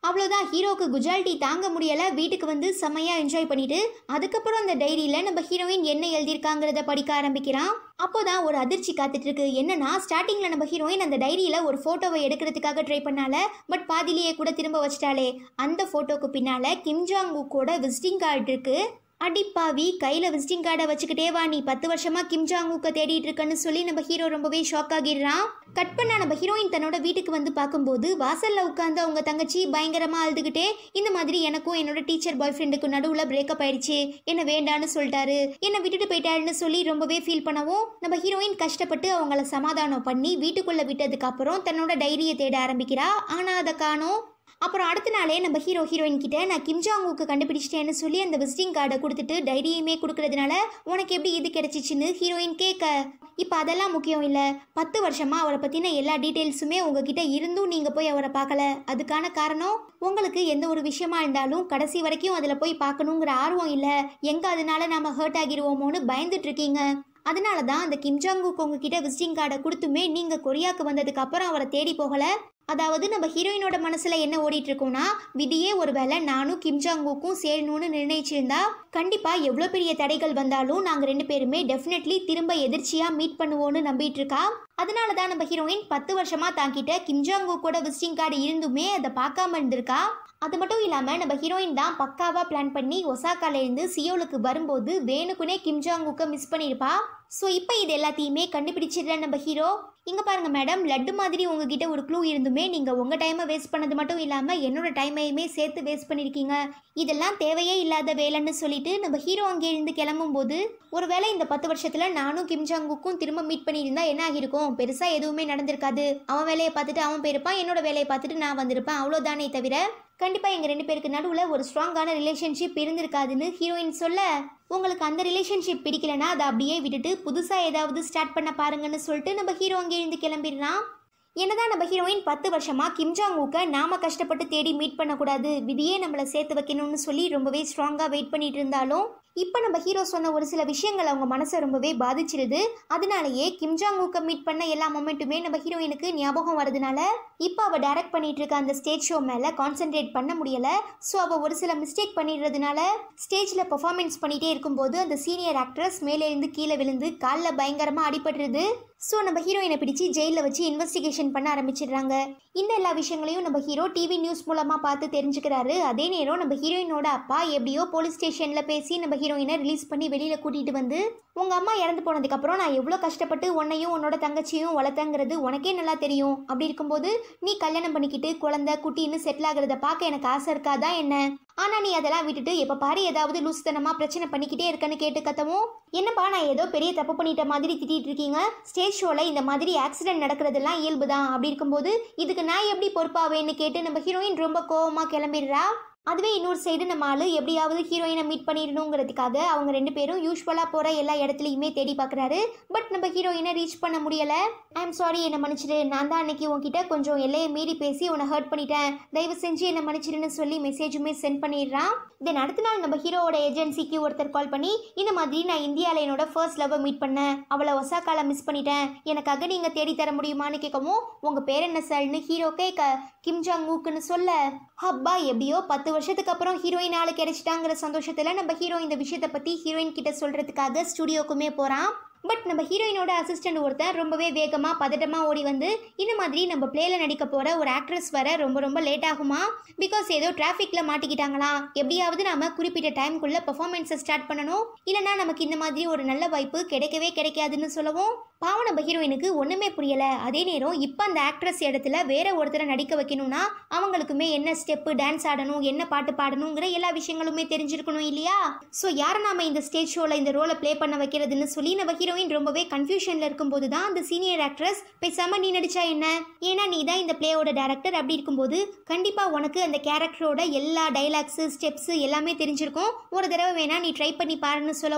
அவ்வளோதான், ஹீரோக்கு குஜால்டி தாங்க முடியலை, வீட்டுக்கு வந்து செம்மையாக என்ஜாய் பண்ணிட்டு அதுக்கப்புறம் அந்த டைரியில் நம்ம ஹீரோயின் என்ன எழுதியிருக்காங்கிறத படிக்க ஆரம்பிக்கிறான். அப்போதான் ஒரு அதிர்ச்சி காத்துட்டு இருக்கு. என்னன்னா, ஸ்டார்டிங்கில் நம்ம ஹீரோயின் அந்த டைரியில் ஒரு ஃபோட்டோவை எடுக்கிறதுக்காக ட்ரை பண்ணால, பட் பாதிலேயே கூட திரும்ப வச்சிட்டாலே. அந்த ஃபோட்டோக்கு பின்னால் கிம் ஜாங் உக்கோட விசிட்டிங் கார்டு இருக்கு. அடிப்பாவி, கையில் விசிட்டிங் கார்டை வச்சுக்கிட்டே வா, நீ 10 வருஷமா கிம் ஜாங் உக்க தேடிட்டு இருக்கன்னு சொல்லி நம்ம ஹீரோ ரொம்பவே ஷாக் ஆகிடுறான். கட் பண்ணா நம்ம ஹீரோயின் தன்னோட வீட்டுக்கு வந்து பார்க்கும்போது வாசல்ல உட்காந்து அவங்க தங்கச்சி பயங்கரமா அழுதுகிட்டே, இந்த மாதிரி எனக்கும் என்னோட டீச்சர் பாய் ஃப்ரெண்டுக்கும் நடுவில் பிரேக்கப் ஆயிடுச்சு, என்ன வேண்டான்னு சொல்லிட்டாரு, என்ன விட்டுட்டு போயிட்டாருன்னு சொல்லி ரொம்பவே ஃபீல் பண்ணவும் நம்ம ஹீரோயின் கஷ்டப்பட்டு அவங்கள சமாதானம் பண்ணி வீட்டுக்குள்ள விட்டதுக்கு அப்புறம் தன்னோட டைரியை தேட ஆரம்பிக்கிறா. ஆனா அதை காணோம். அப்புறம் அடுத்த நாளே நம்ம ஹீரோயின் கிட்ட நான் கிம் ஜாங் உக்கு கண்டுபிடிச்சிட்டேன்னு சொல்லி அந்த விசிட்டிங் கார்டை கொடுத்துட்டு டைரியுமே கொடுக்கறதுனால உனக்கு எப்படி இது கிடைச்சிச்சுன்னு ஹீரோயின் கேட்க, இப்போ அதெல்லாம் முக்கியம் இல்லை, 10 வருஷமா அவரை பற்றின எல்லா டீட்டெயில்ஸுமே உங்ககிட்ட இருந்தும் நீங்கள் போய் அவரை பார்க்கல. அதுக்கான காரணம், உங்களுக்கு எந்த ஒரு விஷயமா இருந்தாலும் கடைசி வரைக்கும் அதில் போய் பார்க்கணுங்கிற ஆர்வம் இல்லை, எங்கே அதனால நாம் ஹர்ட் ஆகிடுவோமோன்னு பயந்துட்டு இருக்கீங்க. அதனால தான் அந்த கிம் ஜாங் உக் உங்ககிட்ட விசிட்டிங் கார்டை கொடுத்துமே நீங்கள் கொரியாவுக்கு வந்ததுக்கு அப்புறம் அவரை தேடி போகலை. அதாவது நம்ம ஹீரோயினோட மனசுல என்ன ஓடிட்டு இருக்கோம்னா, விதியே ஒருவேளை நானும் கிம் ஜாங் உக்கும் சேரணும்னு நிர்ணயிச்சிருந்தா கண்டிப்பா எவ்வளோ பெரிய தடைகள் வந்தாலும் நாங்கள் 2 பேருமே டெஃபினெட்லி திரும்ப எதிர்ச்சியா மீட் பண்ணுவோன்னு நம்பிட்டு இருக்கா. அதனால தான் நம்ம ஹீரோயின் 10 வருஷமா தாங்கிட்ட கிம் ஜாங் உக்கோட விசிட்டிங் கார்டு இருந்துமே அதை பார்க்காம இருந்திருக்கா. அது மட்டும் இல்லாமல் நம்ம ஹீரோயின் தான் பக்காவாக பிளான் பண்ணி ஒசாக்காலேருந்து சியோலுக்கு வரும்போது வேணுக்குனே கிம் ஜாங் உக்கை மிஸ் பண்ணியிருப்பா. ஸோ இப்போ இது எல்லாத்தையுமே கண்டுபிடிச்சிடுற நம்ம ஹீரோ, இங்கே பாருங்க மேடம், லட்டு மாதிரி உங்ககிட்ட ஒரு க்ளூ இருந்துமே நீங்கள் உங்கள் டைமை வேஸ்ட் பண்ணது மட்டும் இல்லாமல் என்னோட டைமையுமே சேர்த்து வேஸ்ட் பண்ணியிருக்கீங்க, இதெல்லாம் தேவையே இல்லாத வேலைன்னு சொல்லிட்டு நம்ம ஹீரோ அங்கே இருந்து கிளம்பும்போது, ஒருவேளை இந்த 10 வருஷத்தில் நானும் கிம் ஜாங் உக்கும் திரும்ப மீட் பண்ணியிருந்தா என்ன ஆகிருக்கும், பெருசாக எதுவுமே நடந்திருக்காது, அவன் வேலையை பார்த்துட்டு அவன் போயிருப்பான், என்னோட வேலையை பார்த்துட்டு நான் வந்திருப்பேன், அவ்வளோதானே தவிர கண்டிப்பாக எங்கள் 2 பேருக்கு நடுவில் ஒரு ஸ்ட்ராங்கான ரிலேஷன்ஷிப் இருந்திருக்காதுன்னு ஹீரோயின் சொல்ல, உங்களுக்கு அந்த ரிலேஷன்ஷிப் பிடிக்கலனா அதை அப்படியே விட்டுட்டு புதுசாக ஏதாவது ஸ்டார்ட் பண்ண பாருங்கன்னு சொல்லிட்டு நம்ம ஹீரோ அங்கே இருந்து கிளம்பிடுறான். என்னதான் நம்ம ஹீரோயின் 10 வருஷமா கிம் ஜாங் உக்கை நாம கஷ்டப்பட்டு தேடி மீட் பண்ணக்கூடாது, விதியே நம்மளை சேர்த்து வைக்கணும்னு சொல்லி ரொம்பவே ஸ்ட்ராங்காக வெயிட் பண்ணிட்டு இருந்தாலும், இப்போ நம்ம ஹீரோ சொன்ன ஒரு சில விஷயங்கள் அவங்க மனசை ரொம்பவே பாதிச்சிருது. அதனாலேயே கிம் ஜாங் உக்கை மீட் பண்ண எல்லா மொமெண்ட்டுமே நம்ம ஹீரோயினுக்கு ஞாபகம் வரதுனால இப்போ அவள் டைரக்ட் பண்ணிட்டு இருக்க அந்த ஸ்டேஜ் ஷோ மேலே கான்சென்ட்ரேட் பண்ண முடியல. ஸோ அவள் ஒரு சில மிஸ்டேக் பண்ணிடுறதுனால ஸ்டேஜில் பெர்ஃபார்மன்ஸ் பண்ணிகிட்டே இருக்கும்போது அந்த சீனியர் ஆக்ட்ரஸ் மேலே இருந்து கீழே விழுந்து காலில் பயங்கரமாக அடிபட்டுருது. ஸோ நம்ம ஹீரோயினை பிடிச்சி ஜெயிலில் வச்சு இன்வெஸ்டிகேஷன் பண்ண ஆரம்பிச்சிடுறாங்க. இந்த எல்லா விஷயங்களையும் நம்ம ஹீரோ டிவி நியூஸ் மூலமாக பார்த்து தெரிஞ்சுக்கிறாரு. அதே நேரம் நம்ம ஹீரோயினோட அப்பா எப்படியோ போலீஸ் ஸ்டேஷனில் பேசி நம்ம ஹீரோயினை ரிலீஸ் பண்ணி வெளியில் கூட்டிகிட்டு வந்து, உங்கள் அம்மா இறந்து போனதுக்கப்புறம் நான் எவ்வளோ கஷ்டப்பட்டு உன்னையும் உன்னோட தங்கச்சியும் வளர்த்தங்கிறது உனக்கே நல்லா தெரியும், அப்படி இருக்கும்போது நீ கல்யாணம் பண்ணிக்கிட்டு குழந்தை குட்டின்னு செட்டில் ஆகுறத பார்க்க எனக்கு ஆசை இருக்காதா என்ன, ஆனால் நீ அதெல்லாம் விட்டுட்டு எப்போ பாரு ஏதாவது லூசுத்தனமாக பிரச்சனை பண்ணிக்கிட்டே இருக்கன்னு கேட்டு கத்தவும், என்னப்பா நான் ஏதோ பெரிய தப்பு பண்ணிட்ட மாதிரி திட்டிகிட்டு இருக்கீங்க, ஸ்டேஜ் ஷோவில் இந்த மாதிரி ஆக்சிடென்ட் நடக்கிறதெல்லாம் இயல்பு தான், அப்படி இருக்கும்போது இதுக்கு நான் எப்படி பொறுப்பாவேன்னு கேட்டு நம்ம ஹீரோயின் ரொம்ப கோவமாக கிளம்பிடுறா. அதுவே இன்னொரு சைடு நம்ம ஆளு எப்படியாவது ஹீரோயினை மீட் பண்ணிடணுங்கிறதுக்காக அவங்க 2 பேரும் யூஸ்வலாக போகிற எல்லா இடத்துலையுமே தேடி பார்க்குறாரு. பட் நம்ம ஹீரோயினை ரீச் பண்ண முடியலை. ஐ எம் சாரி, என்னை மன்னிச்சிடு, நான் தான் அன்னைக்கு உன்கிட்ட கொஞ்சம் எல்லையை மீறி பேசி உன்னை ஹர்ட் பண்ணிட்டேன், தயவு செஞ்சு என்னை மன்னிச்சிடுன்னு சொல்லி மெசேஜுமே சென்ட் பண்ணிடுறான். தென் அடுத்த நாள் நம்ம ஹீரோவோட ஏஜென்சிக்கு ஒருத்தர் கால் பண்ணி, இந்த மாதிரி நான் இந்தியாவில் என்னோட ஃபர்ஸ்ட் லவ்வை மீட் பண்ணேன், அவளை ஒசாக்கால மிஸ் பண்ணிட்டேன், எனக்காக நீங்கள் தேடி தர முடியுமான்னு கேட்கவும், உங்கள் பேர் என்ன சார்னு ஹீரோ கேட்க, கிம் ஜாங் உக்குன்னு சொல்ல, ஹப்பா எப்படியோ 10 வருஷத்துக்கு அப்புறம் ஹீரோயின் ஆளு கிடைச்சிட்டாங்கிற சந்தோஷத்தில் நம்ம ஹீரோ இந்த விஷயத்தை பற்றி ஹீரோயின் கிட்ட சொல்கிறதுக்காக ஸ்டுடியோக்குமே போகிறான். பட் நம்ம ஹீரோயினோட அசிஸ்டன்ட் ஒருத்தர் ரொம்பவே வேகமாக பதட்டமாக ஓடி வந்து, இந்த மாதிரி நம்ம பிளேயில் நடிக்க போகிற ஒரு ஆக்ட்ரஸ் வர ரொம்ப லேட் ஆகுமா, பிகாஸ் ஏதோ டிராஃபிக்கில் மாட்டிக்கிட்டாங்களாம், எப்படியாவது நாம குறிப்பிட்ட டைமுக்குள்ளே பெர்ஃபார்மன்ஸை ஸ்டார்ட் பண்ணணும், இல்லைனா நமக்கு இந்த மாதிரி ஒரு நல்ல வாய்ப்பு கிடைக்கவே கிடைக்காதுன்னு சொல்லவும், பாவம் நம்ம ஹீரோயினுக்கு ஒன்றுமே புரியலை. அதே நேரம் இப்போ அந்த ஆக்ட்ரஸ் இடத்துல வேற ஒருத்தரை நடிக்க வைக்கணும்னா அவங்களுக்குமே என்ன ஸ்டெப்பு டான்ஸ் ஆடணும், என்ன பாட்டு பாடணுங்கிற எல்லா விஷயங்களுமே தெரிஞ்சிருக்கணும் இல்லையா. ஸோ யாரை நாம இந்த ஸ்டேஜ் ஷோவில் இந்த ரோலை ப்ளே பண்ண வைக்கிறதுன்னு சொல்லி நம்ம ஹீரோயின் ரொம்பவே கன்ஃபியூஷனில் இருக்கும்போது தான் அந்த சீனியர் ஆக்ட்ரஸ், பேசாம நீ நடிச்சா என்ன, ஏன்னா நீ தான் இந்த பிளேயோட டேரக்டர், அப்படி இருக்கும்போது கண்டிப்பாக உனக்கு அந்த கேரக்டரோட எல்லா டைலாக்ஸு ஸ்டெப்ஸு எல்லாமே தெரிஞ்சிருக்கும், ஒரு தடவை வேணா நீ ட்ரை பண்ணி பாருன்னு சொல்லவும்,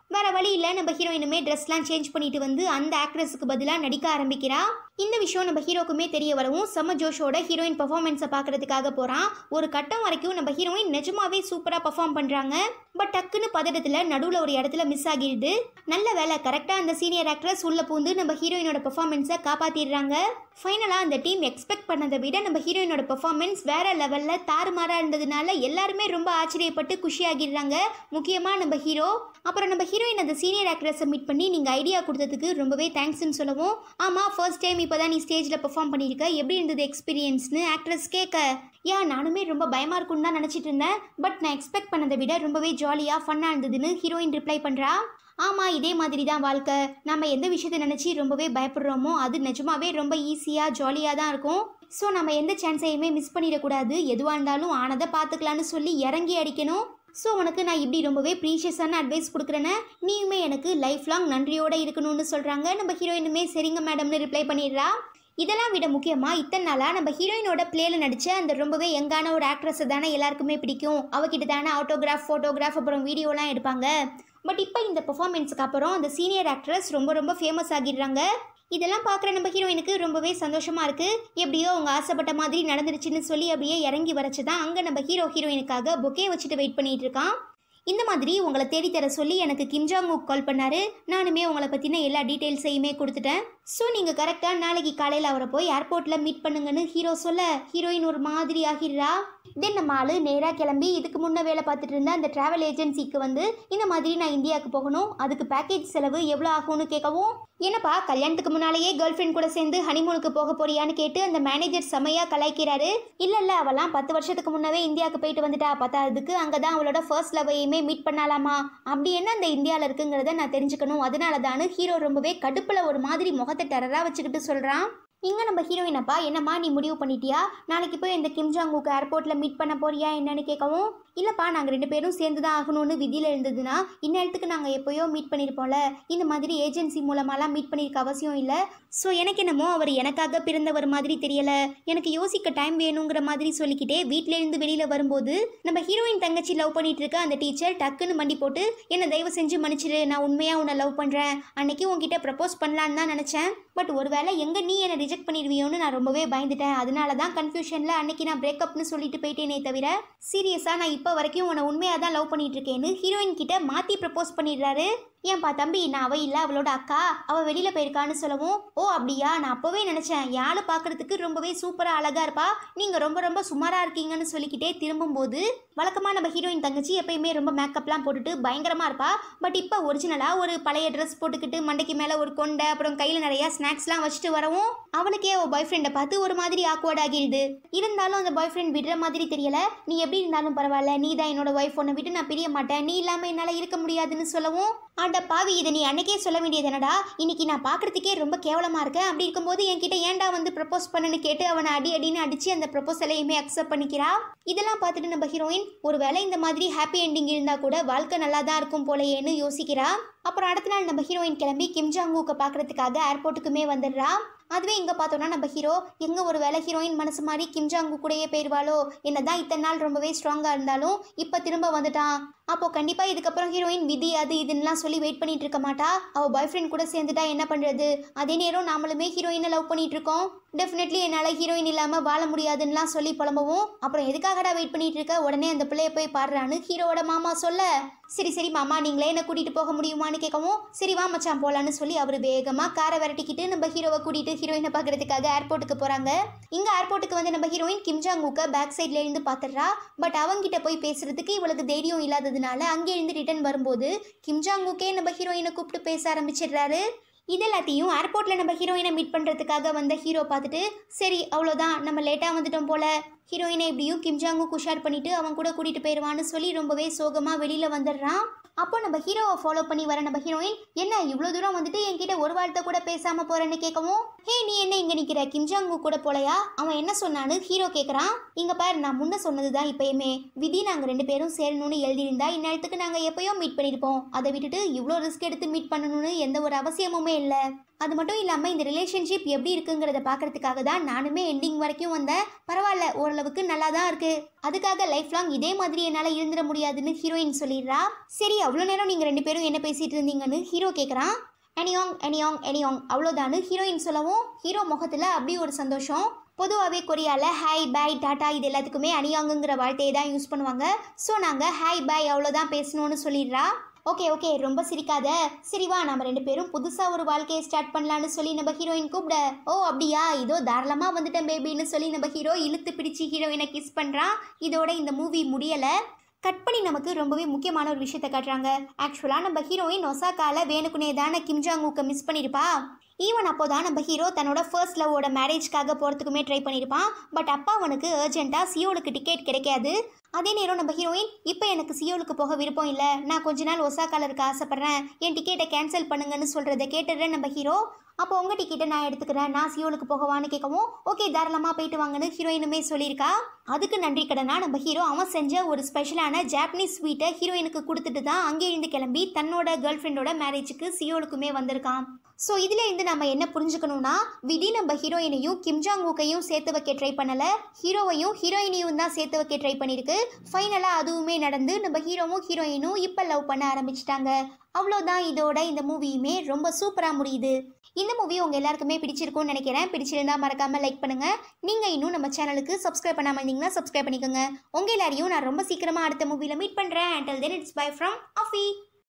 வேற வழி இல்லை, நம்ம ஹீரோயினுமே ட்ரெஸ்லாம் சேஞ்ச் பண்ணிட்டு வந்து அந்த ஆக்ட்ரஸுக்கு பதிலாக நடிக்க ஆரம்பிக்கிறா. இந்த விஷயம் நம்ம ஹீரோக்குமே தெரிய வரவும் செம்ம ஜோஷோட ஹீரோயின் பர்ஃபார்மன்ஸை பார்க்கறதுக்காக போகிறான். ஒரு கட்டம் வரைக்கும் நம்ம ஹீரோயின் நிஜமாவே சூப்பராக பர்ஃபார்ம் பண்ணுறாங்க. பட் டக்குன்னு பதட்டத்தில் நடுவில் ஒரு இடத்துல மிஸ் ஆகிடுது. நல்ல வேலை, கரெக்டாக அந்த சீனியர் ஆக்ட்ரஸ் உள்ள பூந்து நம்ம ஹீரோயினோட பர்ஃபார்மன்ஸை காப்பாற்றிடுறாங்க. ஃபைனலாக அந்த டீம் எக்ஸ்பெக்ட் பண்ணதை விட நம்ம ஹீரோயினோட பர்ஃபார்மன்ஸ் வேற லெவலில் தாறுமாறாக இருந்ததுனால எல்லாருமே ரொம்ப ஆச்சரியப்பட்டு குஷியாகிடுறாங்க, முக்கியமாக நம்ம ஹீரோ. அப்புறம் நம்ம ஹீரோயின் அந்த சீனியர் ஆக்ட்ரஸை மீட் பண்ணி நீங்கள் ஐடியா கொடுத்ததுக்கு ரொம்பவே தேங்க்ஸ்ன்னு சொல்லவும், ஆமாம் ஃபர்ஸ்ட் டைம் இப்போ தான் நீ ஸ்டேஜில் பெர்ஃபார்ம் பண்ணியிருக்க, எப்படி இருந்தது எக்ஸ்பீரியன்ஸ்னு ஆக்ட்ரஸ் கேட்க, நானுமே ரொம்ப பயமாக இருக்குன்னு தான் நினச்சிட்டு இருந்தேன், பட் நான் எக்ஸ்பெக்ட் பண்ணதை விட ரொம்பவே ஜாலியாக ஃபன்னாக இருந்ததுன்னு ஹீரோயின் ரிப்ளை பண்ணுறா. ஆமாம், இதே மாதிரி தான் வாழ்க்கை. நம்ம எந்த விஷயத்தை நினச்சி ரொம்பவே பயப்படுறோமோ அது நிஜமாவே ரொம்ப ஈஸியாக ஜாலியாக தான் இருக்கும். ஸோ நம்ம எந்த சான்ஸையுமே மிஸ் பண்ணிடக்கூடாது. எதுவாக இருந்தாலும் ஆனதை பார்த்துக்கலான்னு சொல்லி இறங்கி அடிக்கணும். ஸோ உனக்கு நான் இப்படி ரொம்பவே ப்ரீஷியஸான அட்வைஸ் கொடுக்குறேன்னு, நீயுமே எனக்கு லைஃப் லாங் நன்றியோடு இருக்கணும்னு சொல்கிறாங்க. நம்ம ஹீரோயினுமே சரிங்க மேடம்னு ரிப்ளை பண்ணிடுறா. இதெல்லாம் விட முக்கியமாக இத்தனை நாளாக நம்ம ஹீரோயினோட பிளேயில் நடித்த அந்த ரொம்பவே யங்கான ஒரு ஆக்ட்ரஸை தானே எல்லாருக்குமே பிடிக்கும். அவகிட்ட தானே ஆட்டோகிராஃப், ஃபோட்டோகிராஃப், அப்புறம் வீடியோலாம் எடுப்பாங்க. பட் இப்போ இந்த பெர்ஃபார்மன்ஸுக்கு அப்புறம் அந்த சீனியர் ஆக்ட்ரஸ் ரொம்ப ரொம்ப ஃபேமஸ் ஆகிடுறாங்க. இதெல்லாம் பார்க்குற நம்ம ஹீரோயினுக்கு ரொம்பவே சந்தோஷமாக இருக்குது. எப்படியோ அவங்க ஆசைப்பட்ட மாதிரி நடந்துருச்சுன்னு சொல்லி அப்படியே இறங்கி வரச்சு தான் அங்கே நம்ம ஹீரோயினுக்காக பொக்கே வச்சுட்டு வெயிட் பண்ணிகிட்டு இருக்கான். இந்த மாதிரி உங்களை தேடித்தர சொல்லி எனக்கு கிம் ஜாங் உக் கால் பண்ணாரு. நானுமே உங்களை பற்றின எல்லா டீட்டெயில்ஸையுமே கொடுத்துட்டேன். ஸோ நீங்கள் கரெக்டாக நாளைக்கு காலையில் அவரை போய் ஏர்போர்ட்டில் மீட் பண்ணுங்கன்னு ஹீரோ சொல்ல ஹீரோயின் ஒரு மாதிரி ஆகிடுறா. தென் நம்ம ஆள் நேராக கிளம்பி இதுக்கு முன்னே வேலை பார்த்துட்டு இருந்த அந்த ட்ராவல் ஏஜென்சிக்கு வந்து இந்த மாதிரி நான் இந்தியாவுக்கு போகணும், அதுக்கு பேக்கேஜ் செலவு எவ்வளோ ஆகும்னு கேட்கவும், என்னப்பா கல்யாணத்துக்கு முன்னாலேயே கேர்ள் ஃப்ரெண்ட் கூட சேர்ந்து ஹனிமூனுக்கு போக போறியான்னு கேட்டு அந்த மேனேஜர் செமையாக கலாய்க்கிறாரு. இல்லை அவெல்லாம் 10 வருஷத்துக்கு முன்னவே இந்தியாவுக்கு போயிட்டு வந்துட்டா, பத்தாததுக்கு அங்கே தான் அவளோட ஃபர்ஸ்ட் லவ்வையுமே மீட் பண்ணலாமா, அப்படி என்ன அந்த இந்தியாவில் இருக்குங்கிறத நான் தெரிஞ்சுக்கணும், அதனால தானு ஹீரோ ரொம்பவே கடுப்பில் ஒரு மாதிரி முகத்தை டெரராக வச்சுக்கிட்டு சொல்கிறான். இங்கே நம்ம ஹீரோயின் அப்பா, என்னம்மா நீ முடிவு பண்ணிட்டியா, நாளைக்கு போய் இந்த கிம் ஜாங் உக்கு ஏர்போர்ட்டில் மீட் பண்ண போறியா என்னன்னு கேட்கவும், இல்லைப்பா நாங்கள் 2 பேரும் சேர்ந்து தான் ஆகணும்னு விதியில் இருந்ததுன்னா இந்நேரத்துக்கு நாங்கள் எப்போயோ மீட் பண்ணியிருப்போம்ல, இந்த மாதிரி ஏஜென்சி மூலமாலாம் மீட் பண்ணியிருக்க அவசியம் இல்லை. ஸோ எனக்கு என்னமோ அவர் எனக்காக பிறந்தவர் மாதிரி தெரியலை, எனக்கு யோசிக்க டைம் வேணுங்கிற மாதிரி சொல்லிக்கிட்டே வீட்டிலேருந்து வெளியில் வரும்போது நம்ம ஹீரோயின் தங்கச்சி லவ் பண்ணிட்டு இருக்க அந்த டீச்சர் டக்குன்னு மண்டி போட்டு, என்னை தயவு செஞ்சு மன்னிச்சிரு, நான் உண்மையாக உன்னை லவ் பண்ணுறேன், அன்னைக்கு உன்கிட்ட ப்ரப்போஸ் பண்ணலான்னு தான் நினச்சேன், பட் ஒருவேளை எங்கே நீ என்னை ரிஜெக்ட் பண்ணிடுவியோன்னு நான் ரொம்பவே பயந்துட்டேன், அதனால தான் கன்ஃபியூஷனில் அன்னைக்கு நான் பிரேக்கப்னு சொல்லிட்டு போயிட்டேனே தவிர சீரியஸாக நான் இப்போ வரைக்கும் உன்னை உண்மையாக தான் லவ் பண்ணிட்டு இருக்கேன்னு ஹீரோயின் கிட்ட மாற்றி ப்ரப்போஸ் பண்ணிடுறாரு. ஏன்பா தம்பி, நான் அவ இல்லை அவளோட அக்கா, அவள் வெளியில் போயிருக்கான்னு சொல்லவும், ஓ அப்படியா, நான் அப்போவே நினச்சேன் யாழ் பார்க்குறதுக்கு ரொம்பவே சூப்பராக அழகாக இருப்பா, நீங்கள் ரொம்ப ரொம்ப சுமாராக இருக்கீங்கன்னு சொல்லிக்கிட்டே திரும்பும்போது வழக்கமாக நம்ம ஹீரோயின் தங்கச்சி எப்பயுமே ரொம்ப மேக்கப்லாம் போட்டுட்டு பயங்கரமாக இருப்பா, பட் இப்போ ஒரிஜினலாக ஒரு பழைய ட்ரெஸ் போட்டுக்கிட்டு மண்டைக்கு மேலே ஒரு கொண்டை அப்புறம் கையில் நிறையா ஸ்நாக்ஸ்லாம் வச்சுட்டு வரவும் அவளுக்கே அவள் பாய் ஃப்ரெண்டை பார்த்து ஒரு மாதிரி ஆக்வர்ட் ஆகிடுது. இருந்தாலும் அந்த பாய் ஃப்ரெண்ட் விடுற மாதிரி தெரியல. நீ எப்படி இருந்தாலும் பரவாயில்ல, நீ தான் என்னோட ஒய்ஃப், உன்னை விட்டு நான் பிரிய மாட்டேன், நீ இல்லாமல் என்னால் இருக்க முடியாதுன்னு சொல்லவும், ஆண்ட பாவி இதை நீ அன்னைக்கே சொல்ல வேண்டியது என்னடா, இன்னைக்கு நான் பார்க்கறதுக்கே ரொம்ப கேவலமாக இருக்கேன், அப்படி இருக்கும்போது என்கிட்ட ஏன்டா வந்து ப்ரப்போஸ் பண்ணுன்னு கேட்டு அவனை அடின்னு அடித்து அந்த ப்ரப்போசலையுமே அக்செப்ட் பண்ணிக்கிறா. இதெல்லாம் பார்த்துட்டு நம்ம ஹீரோயின் ஒருவேளை இந்த மாதிரி ஹாப்பி எண்டிங் இருந்தால் கூட வாழ்க்கை நல்லா தான் இருக்கும் போலையேன்னு யோசிக்கிறா. அப்புறம் அடுத்த நாள் நம்ம ஹீரோயின் கிளம்பி கிம் ஜாங் உக்கை பார்க்கறதுக்காக ஏர்போர்ட்டுக்குமே வந்துடுறா. அதுவே இங்கே பார்த்தோன்னா நம்ம ஹீரோ எங்கே ஒரு வேலை ஹீரோயின் மனசு மாதிரி கிம் ஜாங் உக் கூடயே போயிடுவாளோ, என்னதான் இத்தனை நாள் ரொம்பவே ஸ்ட்ராங்காக இருந்தாலும் இப்போ திரும்ப வந்துட்டான். அப்போ கண்டிப்பாக இதுக்கப்புறம் ஹீரோயின் விதி அது இதுன்னெலாம் சொல்லி வெயிட் பண்ணிட்டு இருக்க மாட்டா, அவள் பாய் ஃப்ரெண்ட் கூட சேர்ந்துட்டா என்ன பண்ணுறது, அதே நேரம் நாமளுமே ஹீரோயினை லவ் பண்ணிட்டு இருக்கோம், டெஃபினெட்லி என்னால் ஹீரோயின் இல்லாமல் வாழ முடியாதுன்னெலாம் சொல்லி புலம்பவும், அப்புறம் எதுக்காகடா வெயிட் பண்ணிட்டு இருக்க, உடனே அந்த பிள்ளைய போய் பாடுறான்னு ஹீரோவோட மாமா சொல்ல, சரி மாமா நீங்களே என்னை கூட்டிகிட்டு போக முடியுமான்னு கேட்கவும், சரி வா மச்சான் போகலான்னு சொல்லி அவர் வேகமாக காரை விரட்டிக்கிட்டு நம்ம ஹீரோவை கூட்டிகிட்டு ஹீரோயினை பார்க்கறதுக்காக ஏர்போர்ட்டுக்கு போகிறாங்க. இங்கே ஏர்போர்ட்டுக்கு வந்து நம்ம ஹீரோயின் கிம் ஜாங் உக்கை பேக் சைட்ல இருந்து பார்த்துடுறா. பட் அவங்கிட்ட போய் பேசுறதுக்கு இவளுக்கு தைரியம் இல்லாததுனால அங்கே இருந்து ரிட்டர்ன் வரும்போது கிம் ஜாங் உக்கே நம்ம ஹீரோயினை கூப்பிட்டு பேச ஆரம்பிச்சிடுறாரு. இதெல்லாத்தையும் ஏர்போர்ட்டில் நம்ம ஹீரோயினை மீட் பண்ணுறதுக்காக வந்த ஹீரோ பார்த்துட்டு, சரி அவ்வளோதான் நம்ம லேட்டாக வந்துட்டோம் போல, ஹீரோயினை எப்படியும் கிம் ஜாங் உக் உஷார் பண்ணிட்டு அவன் கூட கூட்டிகிட்டு போயிடுவான்னு சொல்லி ரொம்பவே சோகமாக வெளியில் வந்துடுறான். அப்போ நம்ம ஹீரோவை ஃபாலோ பண்ணி வர நம்ம ஹீரோயின், என்ன இவ்வளோ தூரம் வந்துட்டு என்கிட்ட ஒரு வார்த்தை கூட பேசாமல் போகிறேன்னு கேட்கவும், ஹே நீ என்ன இங்கே நிற்கிற, கிம் ஜாங் உக் கூட போலையா, அவன் என்ன சொன்னான்னு ஹீரோ கேட்குறான். இங்கே பாரு நான் முன்ன சொன்னது தான் இப்போயுமே, விதி நாங்கள் 2 பேரும் சேரணும்னு எழுதியிருந்தா இந்நேரத்துக்கு நாங்கள் எப்போயோ மீட் பண்ணியிருப்போம், அதை விட்டுட்டு இவ்வளோ ரிஸ்க் எடுத்து மீட் பண்ணணும்னு எந்த ஒரு அவசியமுமே இல்லை. அது மட்டும் இல்லாமல் இந்த ரிலேஷன்ஷிப் எப்படி இருக்குங்கிறத பார்க்கறதுக்காக தான் நானுமே எண்டிங் வரைக்கும் வந்தேன். பரவாயில்ல, ஓரளவுக்கு நல்லா தான் இருக்கு. அதுக்காக லைஃப் லாங் இதே மாதிரி என்னால் இருந்துட முடியாதுன்னு ஹீரோயின் சொல்லிடுறா. சரி, அவ்வளோ நேரம் நீங்கள் 2 பேரும் என்ன பேசிட்டு இருந்தீங்கன்னு ஹீரோ கேட்குறான். எனியாங் எனியாங் எனியாங் அவ்வளோதானு ஹீரோயின் சொல்லவும் ஹீரோ முகத்தில் அப்படி ஒரு சந்தோஷம். பொதுவாகவே கொரியாவில் ஹாய் பாய் டாட்டா இது எல்லாத்துக்குமே அனியாங்குங்கிற வார்த்தையை தான் யூஸ் பண்ணுவாங்க. ஸோ நாங்கள் ஹாய் பாய் அவ்வளோதான் பேசணும்னு சொல்லிடுறா. ஓகே ஓகே, ரொம்ப சிரிக்காத. சரி வா, நம்ம 2 பேரும் புதுசாக ஒரு வாழ்க்கையை ஸ்டார்ட் பண்ணலான்னு சொல்லி நம்ம ஹீரோயின் கூப்பிட. ஓ அப்படியா, இதோ தாராளமாக வந்துட்டேன் பேபின்னு சொல்லி நம்ம ஹீரோ இழுத்து பிடிச்சி ஹீரோயினை கிஸ் பண்ணுறான். இதோட இந்த மூவி முடியலை. கட் பண்ணி நமக்கு ரொம்பவே முக்கியமான ஒரு விஷயத்தை காட்டுறாங்க. ஆக்சுவலாக நம்ம ஹீரோயின் ஒசாக்காவில் வேணுக்குனே தானே கிம் ஜாங் ஊக்கை மிஸ் பண்ணியிருப்பா. ஈவன் அப்போ தான் நம்ம ஹீரோ தன்னோட ஃபர்ஸ்ட் லவ்வோட மேரேஜ்க்காக போகிறதுக்குமே ட்ரை பண்ணியிருப்பான். பட் அப்பா அவனுக்கு அர்ஜென்ட்டாக சியோலுக்கு டிக்கெட் கிடைக்காது. அதே நேரம் நம்ம ஹீரோயின் இப்போ எனக்கு சியோலுக்கு போக விருப்பம் இல்லை, நான் கொஞ்ச நாள் ஒசாக்காவில் இருக்க ஆசைப்பட்றேன், என் டிக்கெட்டை கேன்சல் பண்ணுங்கன்னு சொல்கிறத கேட்டுடுறேன் நம்ம ஹீரோ. அப்போ உங்கள் டிக்கெட்டை நான் எடுத்துக்கிறேன், நான் சியோலுக்கு போகவான்னு கேட்கவும் ஓகே தாராளமாக போயிட்டு வாங்கன்னு ஹீரோயினுமே சொல்லியிருக்கா. அதுக்கு நன்றி கடனா நம்ம ஹீரோ அவன் செஞ்ச ஒரு ஸ்பெஷலான ஜாப்பனீஸ் ஸ்வீட்டை ஹீரோயினுக்கு கொடுத்துட்டு தான் அங்கே இருந்து கிளம்பி தன்னோட கேர்ள் ஃப்ரெண்டோட மேரேஜுக்கு சியோலுக்குமே வந்திருக்கான். ஸோ இதில் இருந்து நம்ம என்ன புரிஞ்சுக்கணும்னா, விதி நம்ம ஹீரோயினையும் கிம் ஜாங் ஊக்கையும் சேர்த்து வைக்க ட்ரை பண்ணலை, ஹீரோவையும் ஹீரோயினையும் தான் சேர்த்து வைக்க ட்ரை பண்ணியிருக்கு. ஃபைனலாக அதுவுமே நடந்து நம்ம ஹீரோவும் ஹீரோயினும் இப்போ லவ் பண்ண ஆரம்பிச்சிட்டாங்க. அவ்வளோதான், இதோட இந்த மூவியுமே ரொம்ப சூப்பராக முடியுது. இந்த மூவி உங்கள் எல்லாருக்குமே பிடிச்சிருக்கும்னு நினைக்கிறேன். பிடிச்சிருந்தா மறக்காமல் லைக் பண்ணுங்கள். நீங்கள் இன்னும் நம்ம சேனலுக்கு சப்ஸ்கிரைப் பண்ணாமல் இருந்தீங்கன்னா சப்ஸ்கிரைப் பண்ணிக்கோங்க. உங்கள் எல்லாரையும் நான் ரொம்ப சீக்கிரமாக அடுத்த மூவியில் மீட் பண்ணுறேன். Until then, it's bye from Afi.